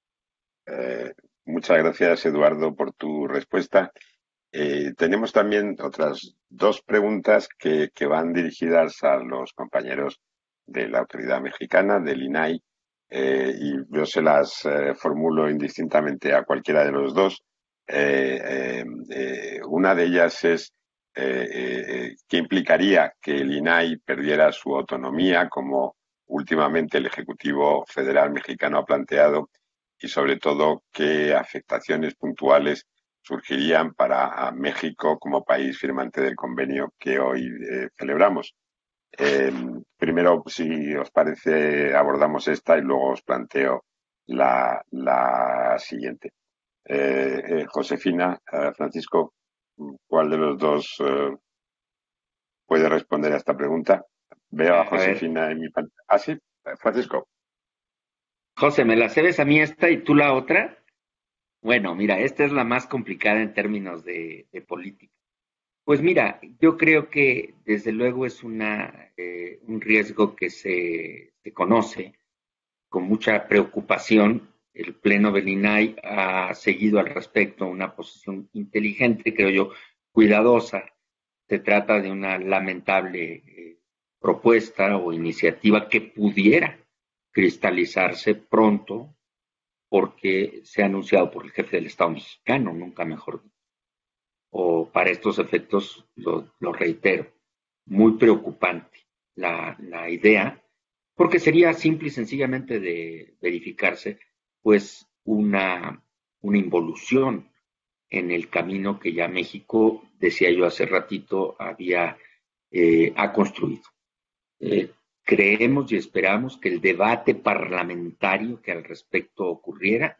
Eh, muchas gracias, Eduardo, por tu respuesta. Eh, tenemos también otras dos preguntas que, que van dirigidas a los compañeros de la autoridad mexicana, del I N A I, eh, y yo se las eh, formulo indistintamente a cualquiera de los dos. Eh, eh, eh, una de ellas es eh, eh, que implicaría que el I N A I perdiera su autonomía, como últimamente el Ejecutivo Federal mexicano ha planteado, y sobre todo qué afectaciones puntuales surgirían para México como país firmante del convenio que hoy eh, celebramos. Eh, primero, si os parece, abordamos esta y luego os planteo la, la siguiente. Eh, eh, Josefina, eh, Francisco, ¿cuál de los dos eh, puede responder a esta pregunta? Veo a, a Josefina ver. En mi pantalla. Ah, sí, Francisco. José, ¿me la cebes a mí esta y tú la otra? Bueno, mira, esta es la más complicada en términos de, de política. Pues mira, yo creo que desde luego es una, eh, un riesgo que se, se conoce con mucha preocupación. El Pleno del I N A I ha seguido al respecto una posición inteligente, creo yo, cuidadosa. Se trata de una lamentable eh, propuesta o iniciativa que pudiera cristalizarse pronto porque se ha anunciado por el jefe del Estado mexicano, nunca mejor dicho. O para estos efectos, lo, lo reitero, muy preocupante la, la idea, porque sería simple y sencillamente de verificarse, pues, una, una involución en el camino que ya México, decía yo hace ratito, había, eh, ha construido. Eh, creemos y esperamos que el debate parlamentario que al respecto ocurriera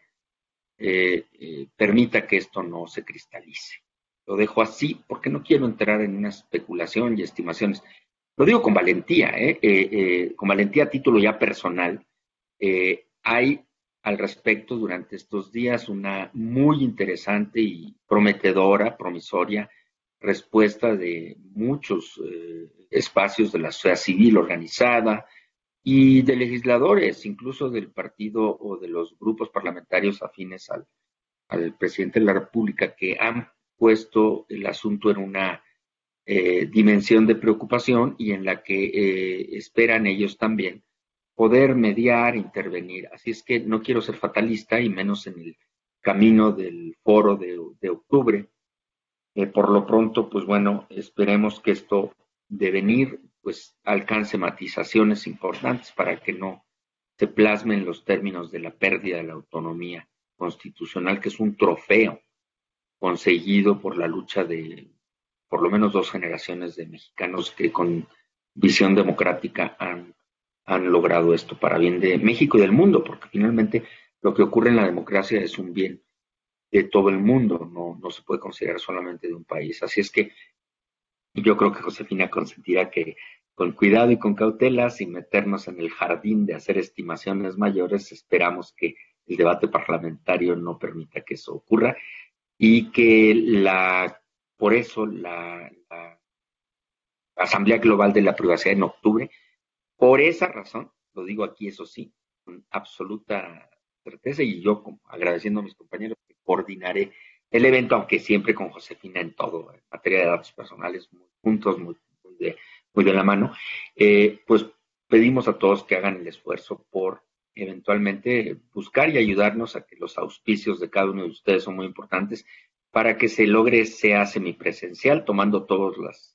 eh, eh, permita que esto no se cristalice. Lo dejo así porque no quiero entrar en una especulación y estimaciones. Lo digo con valentía, ¿eh? Eh, eh, con valentía a título ya personal. Eh, hay al respecto durante estos días una muy interesante y prometedora, promisoria respuesta de muchos eh, espacios de la sociedad civil organizada y de legisladores, incluso del partido o de los grupos parlamentarios afines al, al presidente de la República, que han puesto el asunto en una eh, dimensión de preocupación y en la que eh, esperan ellos también poder mediar, intervenir. Así es que no quiero ser fatalista y menos en el camino del foro de, de octubre. Eh, por lo pronto, pues bueno, esperemos que esto de venir pues alcance matizaciones importantes para que no se plasmen los términos de la pérdida de la autonomía constitucional, que es un trofeo conseguido por la lucha de por lo menos dos generaciones de mexicanos que con visión democrática han, han logrado esto para bien de México y del mundo, porque finalmente lo que ocurre en la democracia es un bien de todo el mundo, no, no se puede considerar solamente de un país. Así es que yo creo que Josefina consentirá que con cuidado y con cautela, sin meternos en el jardín de hacer estimaciones mayores, esperamos que el debate parlamentario no permita que eso ocurra y que la, por eso la, la Asamblea Global de la Privacidad en octubre, por esa razón, lo digo aquí eso sí, con absoluta certeza, y yo agradeciendo a mis compañeros que coordinaré el evento, aunque siempre con Josefina en todo, en materia de datos personales, muy juntos, muy, muy, de, muy de la mano, eh, pues pedimos a todos que hagan el esfuerzo por eventualmente buscar y ayudarnos a que los auspicios de cada uno de ustedes son muy importantes para que se logre sea semipresencial, tomando todas las,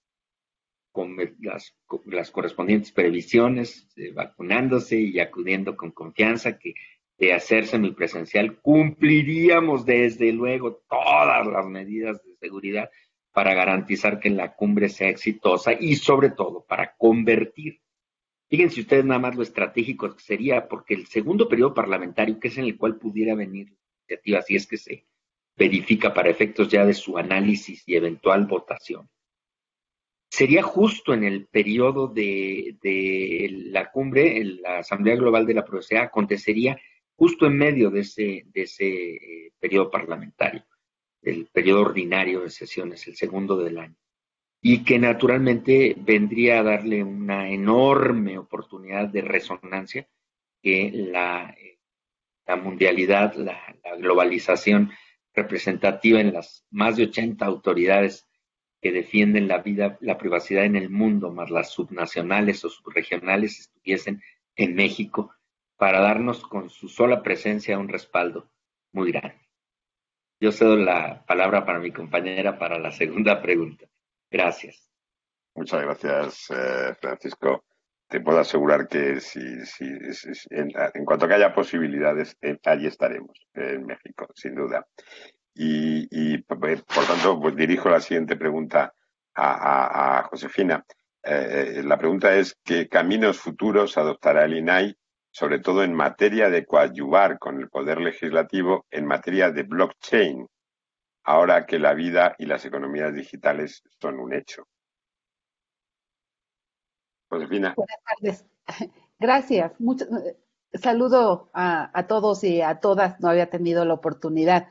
las, las correspondientes previsiones, eh, vacunándose y acudiendo con confianza, que de hacer semipresencial cumpliríamos desde luego todas las medidas de seguridad para garantizar que la cumbre sea exitosa y sobre todo para convertir. Fíjense ustedes nada más lo estratégico que sería, porque el segundo periodo parlamentario, que es en el cual pudiera venir la iniciativa, si es que se verifica para efectos ya de su análisis y eventual votación, sería justo en el periodo de, de la cumbre, en la Asamblea Global de la Privacidad, acontecería justo en medio de ese, de ese eh, periodo parlamentario, el periodo ordinario de sesiones, el segundo del año, y que naturalmente vendría a darle una enorme oportunidad de resonancia que la, la mundialidad, la, la globalización representativa en las más de ochenta autoridades que defienden la vida, la privacidad en el mundo, más las subnacionales o subregionales, estuviesen en México para darnos con su sola presencia un respaldo muy grande. Yo cedo la palabra para mi compañera para la segunda pregunta. Gracias. Muchas gracias, eh, Francisco. te puedo asegurar que si, si, si en, en cuanto que haya posibilidades, eh, allí estaremos, eh, en México, sin duda. Y, y por tanto, pues dirijo la siguiente pregunta a, a, a Josefina. Eh, la pregunta es, ¿qué caminos futuros adoptará el I N A I, sobre todo en materia de coadyuvar con el Poder Legislativo en materia de blockchain, ahora que la vida y las economías digitales son un hecho? Josefina. Buenas tardes. Gracias. Mucho, saludo a, a todos y a todas. No había tenido la oportunidad.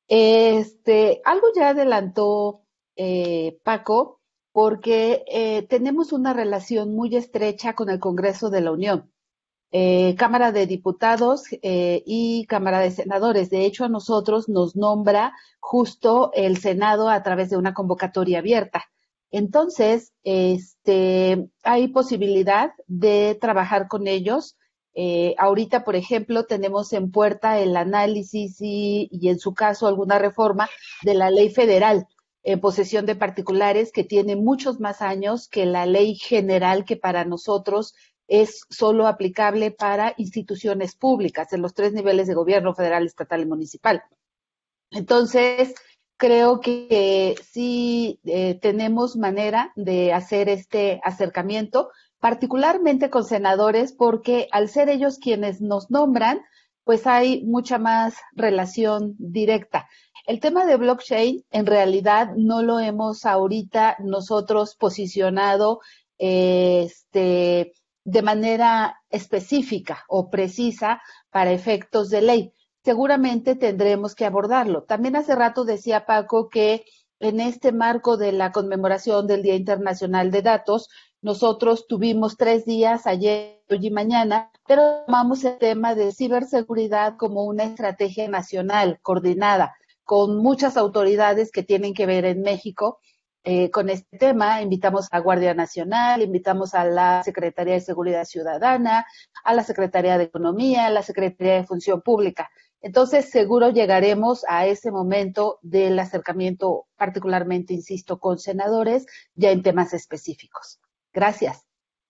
Este, algo ya adelantó eh, Paco, porque eh, tenemos una relación muy estrecha con el Congreso de la Unión, eh, Cámara de Diputados eh, y Cámara de Senadores. De hecho, a nosotros nos nombra justo el Senado a través de una convocatoria abierta. Entonces, este, hay posibilidad de trabajar con ellos. Eh, ahorita, por ejemplo, tenemos en puerta el análisis y, y, en su caso, alguna reforma de la ley federal en posesión de particulares, que tiene muchos más años que la ley general, que para nosotros es solo aplicable para instituciones públicas en los tres niveles de gobierno: federal, estatal y municipal. Entonces, creo que sí eh, tenemos manera de hacer este acercamiento, particularmente con senadores, porque al ser ellos quienes nos nombran, pues hay mucha más relación directa. El tema de blockchain, en realidad, no lo hemos ahorita nosotros posicionado eh, este, de manera específica o precisa para efectos de ley. Seguramente tendremos que abordarlo. También hace rato decía Paco que en este marco de la conmemoración del Día Internacional de Datos, nosotros tuvimos tres días, ayer, hoy y mañana, pero tomamos el tema de ciberseguridad como una estrategia nacional coordinada con muchas autoridades que tienen que ver en México eh, con este tema. Invitamos a Guardia Nacional, invitamos a la Secretaría de Seguridad Ciudadana, a la Secretaría de Economía, a la Secretaría de Función Pública. Entonces, seguro llegaremos a ese momento del acercamiento, particularmente, insisto, con senadores, ya en temas específicos. Gracias.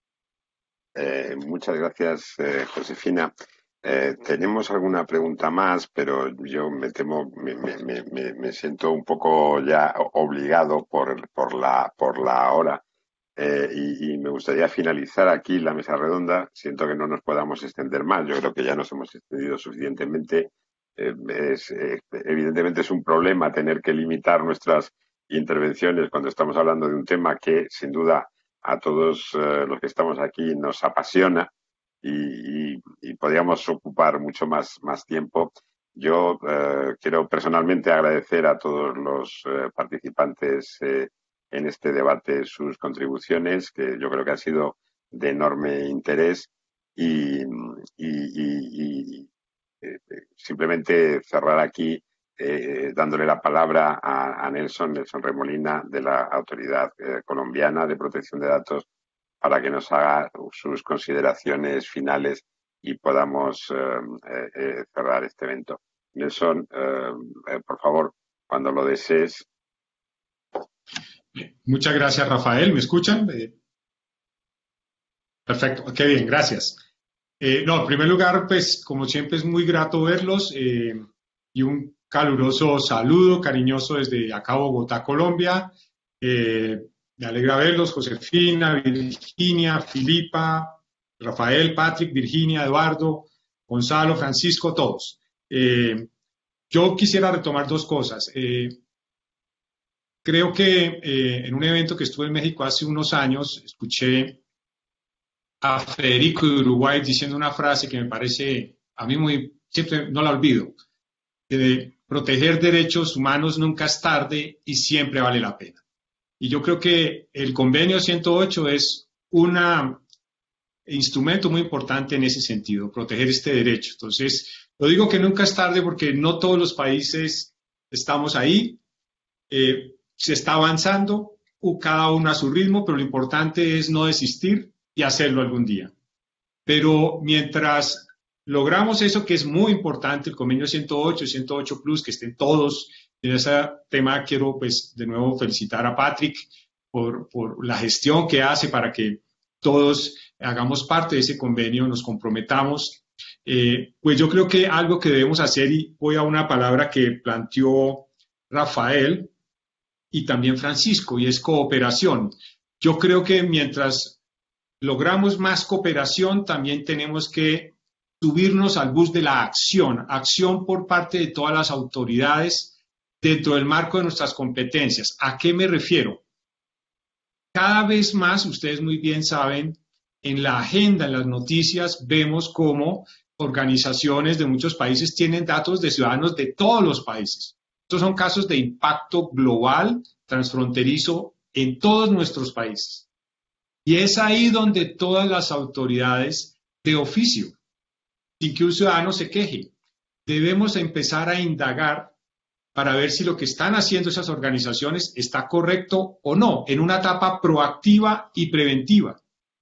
Eh, muchas gracias, eh, Josefina. Eh, tenemos alguna pregunta más, pero yo me temo, me, me, me, me siento un poco ya obligado por, por, la, por la hora. Eh, y, y me gustaría finalizar aquí la mesa redonda. Siento que no nos podamos extender más. Yo creo que ya nos hemos extendido suficientemente. Eh, es, eh, evidentemente es un problema tener que limitar nuestras intervenciones cuando estamos hablando de un tema que, sin duda, a todos eh, los que estamos aquí nos apasiona y, y, y podríamos ocupar mucho más, más tiempo. Yo eh, quiero personalmente agradecer a todos los eh, participantes eh, en este debate sus contribuciones, que yo creo que han sido de enorme interés, y, y, y, y eh, simplemente cerrar aquí eh, dándole la palabra a, a Nelson, Nelson Remolina, de la Autoridad eh, Colombiana de Protección de Datos, para que nos haga sus consideraciones finales y podamos eh, eh, cerrar este evento. Nelson, eh, eh, por favor, cuando lo desees. Muchas gracias, Rafael. ¿Me escuchan? Eh, perfecto, qué bien, gracias. Eh, no, en primer lugar, pues, como siempre, es muy grato verlos eh, y un caluroso saludo cariñoso desde acá, Bogotá, Colombia. Eh, me alegra verlos, Josefina, Virginia, Filipa, Rafael, Patrick, Virginia, Eduardo, Gonzalo, Francisco, todos. Eh, yo quisiera retomar dos cosas. Eh, creo que eh, en un evento que estuve en México hace unos años, escuché a Federico de Uruguay diciendo una frase que me parece, a mí muy, siempre no la olvido, de proteger derechos humanos nunca es tarde y siempre vale la pena. Y yo creo que el convenio ciento ocho es un instrumento muy importante en ese sentido, proteger este derecho. Entonces, lo digo que nunca es tarde porque no todos los países estamos ahí, eh, se está avanzando, cada uno a su ritmo, pero lo importante es no desistir y hacerlo algún día. Pero mientras logramos eso, que es muy importante, el convenio ciento ocho, ciento ocho Plus, que estén todos en ese tema, quiero pues de nuevo felicitar a Patrick por, por la gestión que hace para que todos hagamos parte de ese convenio, nos comprometamos. Eh, pues yo creo que algo que debemos hacer, y voy a una palabra que planteó Rafael y también Francisco, y es cooperación. Yo creo que mientras logramos más cooperación, también tenemos que subirnos al bus de la acción, acción por parte de todas las autoridades dentro del marco de nuestras competencias. ¿A qué me refiero? Cada vez más, ustedes muy bien saben, en la agenda, en las noticias, vemos cómo organizaciones de muchos países tienen datos de ciudadanos de todos los países. Estos son casos de impacto global, transfronterizo, en todos nuestros países. Y es ahí donde todas las autoridades de oficio, sin que un ciudadano se queje, debemos empezar a indagar para ver si lo que están haciendo esas organizaciones está correcto o no, en una etapa proactiva y preventiva.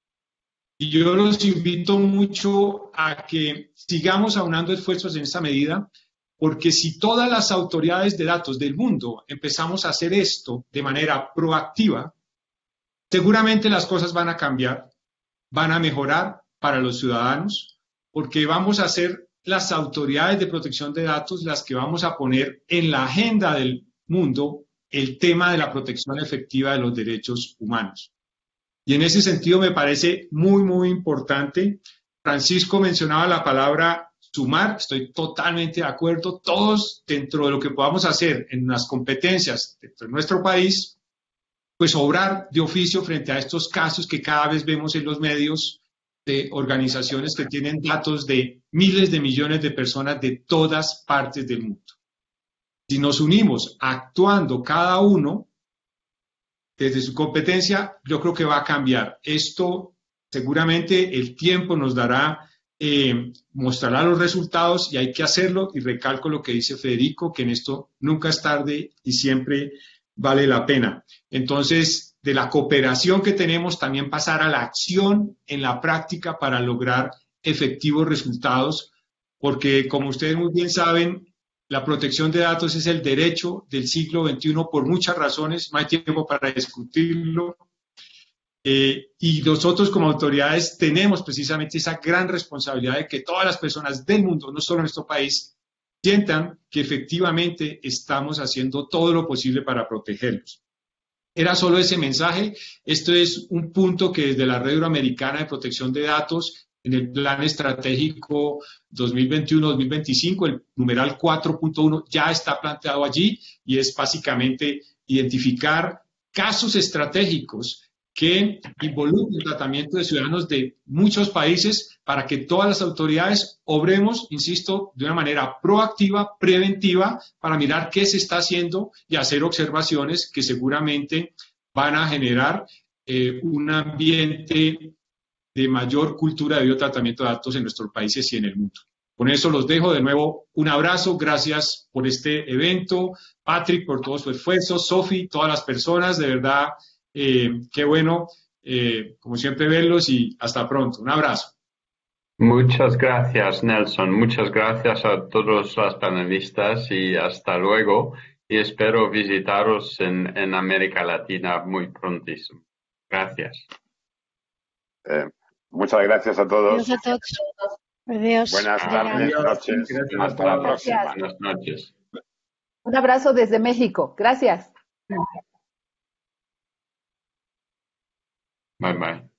Y yo los invito mucho a que sigamos aunando esfuerzos en esta medida, porque si todas las autoridades de datos del mundo empezamos a hacer esto de manera proactiva, seguramente las cosas van a cambiar, van a mejorar para los ciudadanos, porque vamos a ser las autoridades de protección de datos las que vamos a poner en la agenda del mundo el tema de la protección efectiva de los derechos humanos. Y en ese sentido me parece muy, muy importante. Francisco mencionaba la palabra sumar, estoy totalmente de acuerdo. Todos, dentro de lo que podamos hacer en las competencias dentro de nuestro país, pues obrar de oficio frente a estos casos que cada vez vemos en los medios de organizaciones que tienen datos de miles de millones de personas de todas partes del mundo. Si nos unimos actuando cada uno desde su competencia, yo creo que va a cambiar. Esto seguramente el tiempo nos dará, eh, mostrará los resultados y hay que hacerlo. Y recalco lo que dice Federico, que en esto nunca es tarde y siempre vale la pena. Entonces, de la cooperación que tenemos, también pasar a la acción en la práctica para lograr efectivos resultados, porque como ustedes muy bien saben, la protección de datos es el derecho del siglo veintiuno por muchas razones, no hay tiempo para discutirlo, eh, y nosotros como autoridades tenemos precisamente esa gran responsabilidad de que todas las personas del mundo, no solo en nuestro país, sientan que efectivamente estamos haciendo todo lo posible para protegerlos. Era solo ese mensaje. Esto es un punto que desde la Red Euroamericana de Protección de Datos, en el Plan Estratégico dos mil veintiuno a dos mil veinticinco, el numeral cuatro punto uno ya está planteado allí y es básicamente identificar casos estratégicos que involucren el tratamiento de ciudadanos de muchos países para que todas las autoridades obremos, insisto, de una manera proactiva, preventiva, para mirar qué se está haciendo y hacer observaciones que seguramente van a generar eh, un ambiente de mayor cultura de biotratamiento de datos en nuestros países y en el mundo. Con eso los dejo. De nuevo, un abrazo, gracias por este evento, Patrick, por todo su esfuerzo, Sofi, todas las personas, de verdad, eh, qué bueno, eh, como siempre, verlos y hasta pronto. Un abrazo. Muchas gracias, Nelson. Muchas gracias a todos los panelistas y hasta luego. Y espero visitaros en, en América Latina muy prontísimo. Gracias. Eh, muchas gracias a todos. Adiós a todos. Adiós. Buenas tardes, noches. Gracias. Hasta la próxima. Gracias. Buenas noches. Un abrazo desde México. Gracias. Bye bye.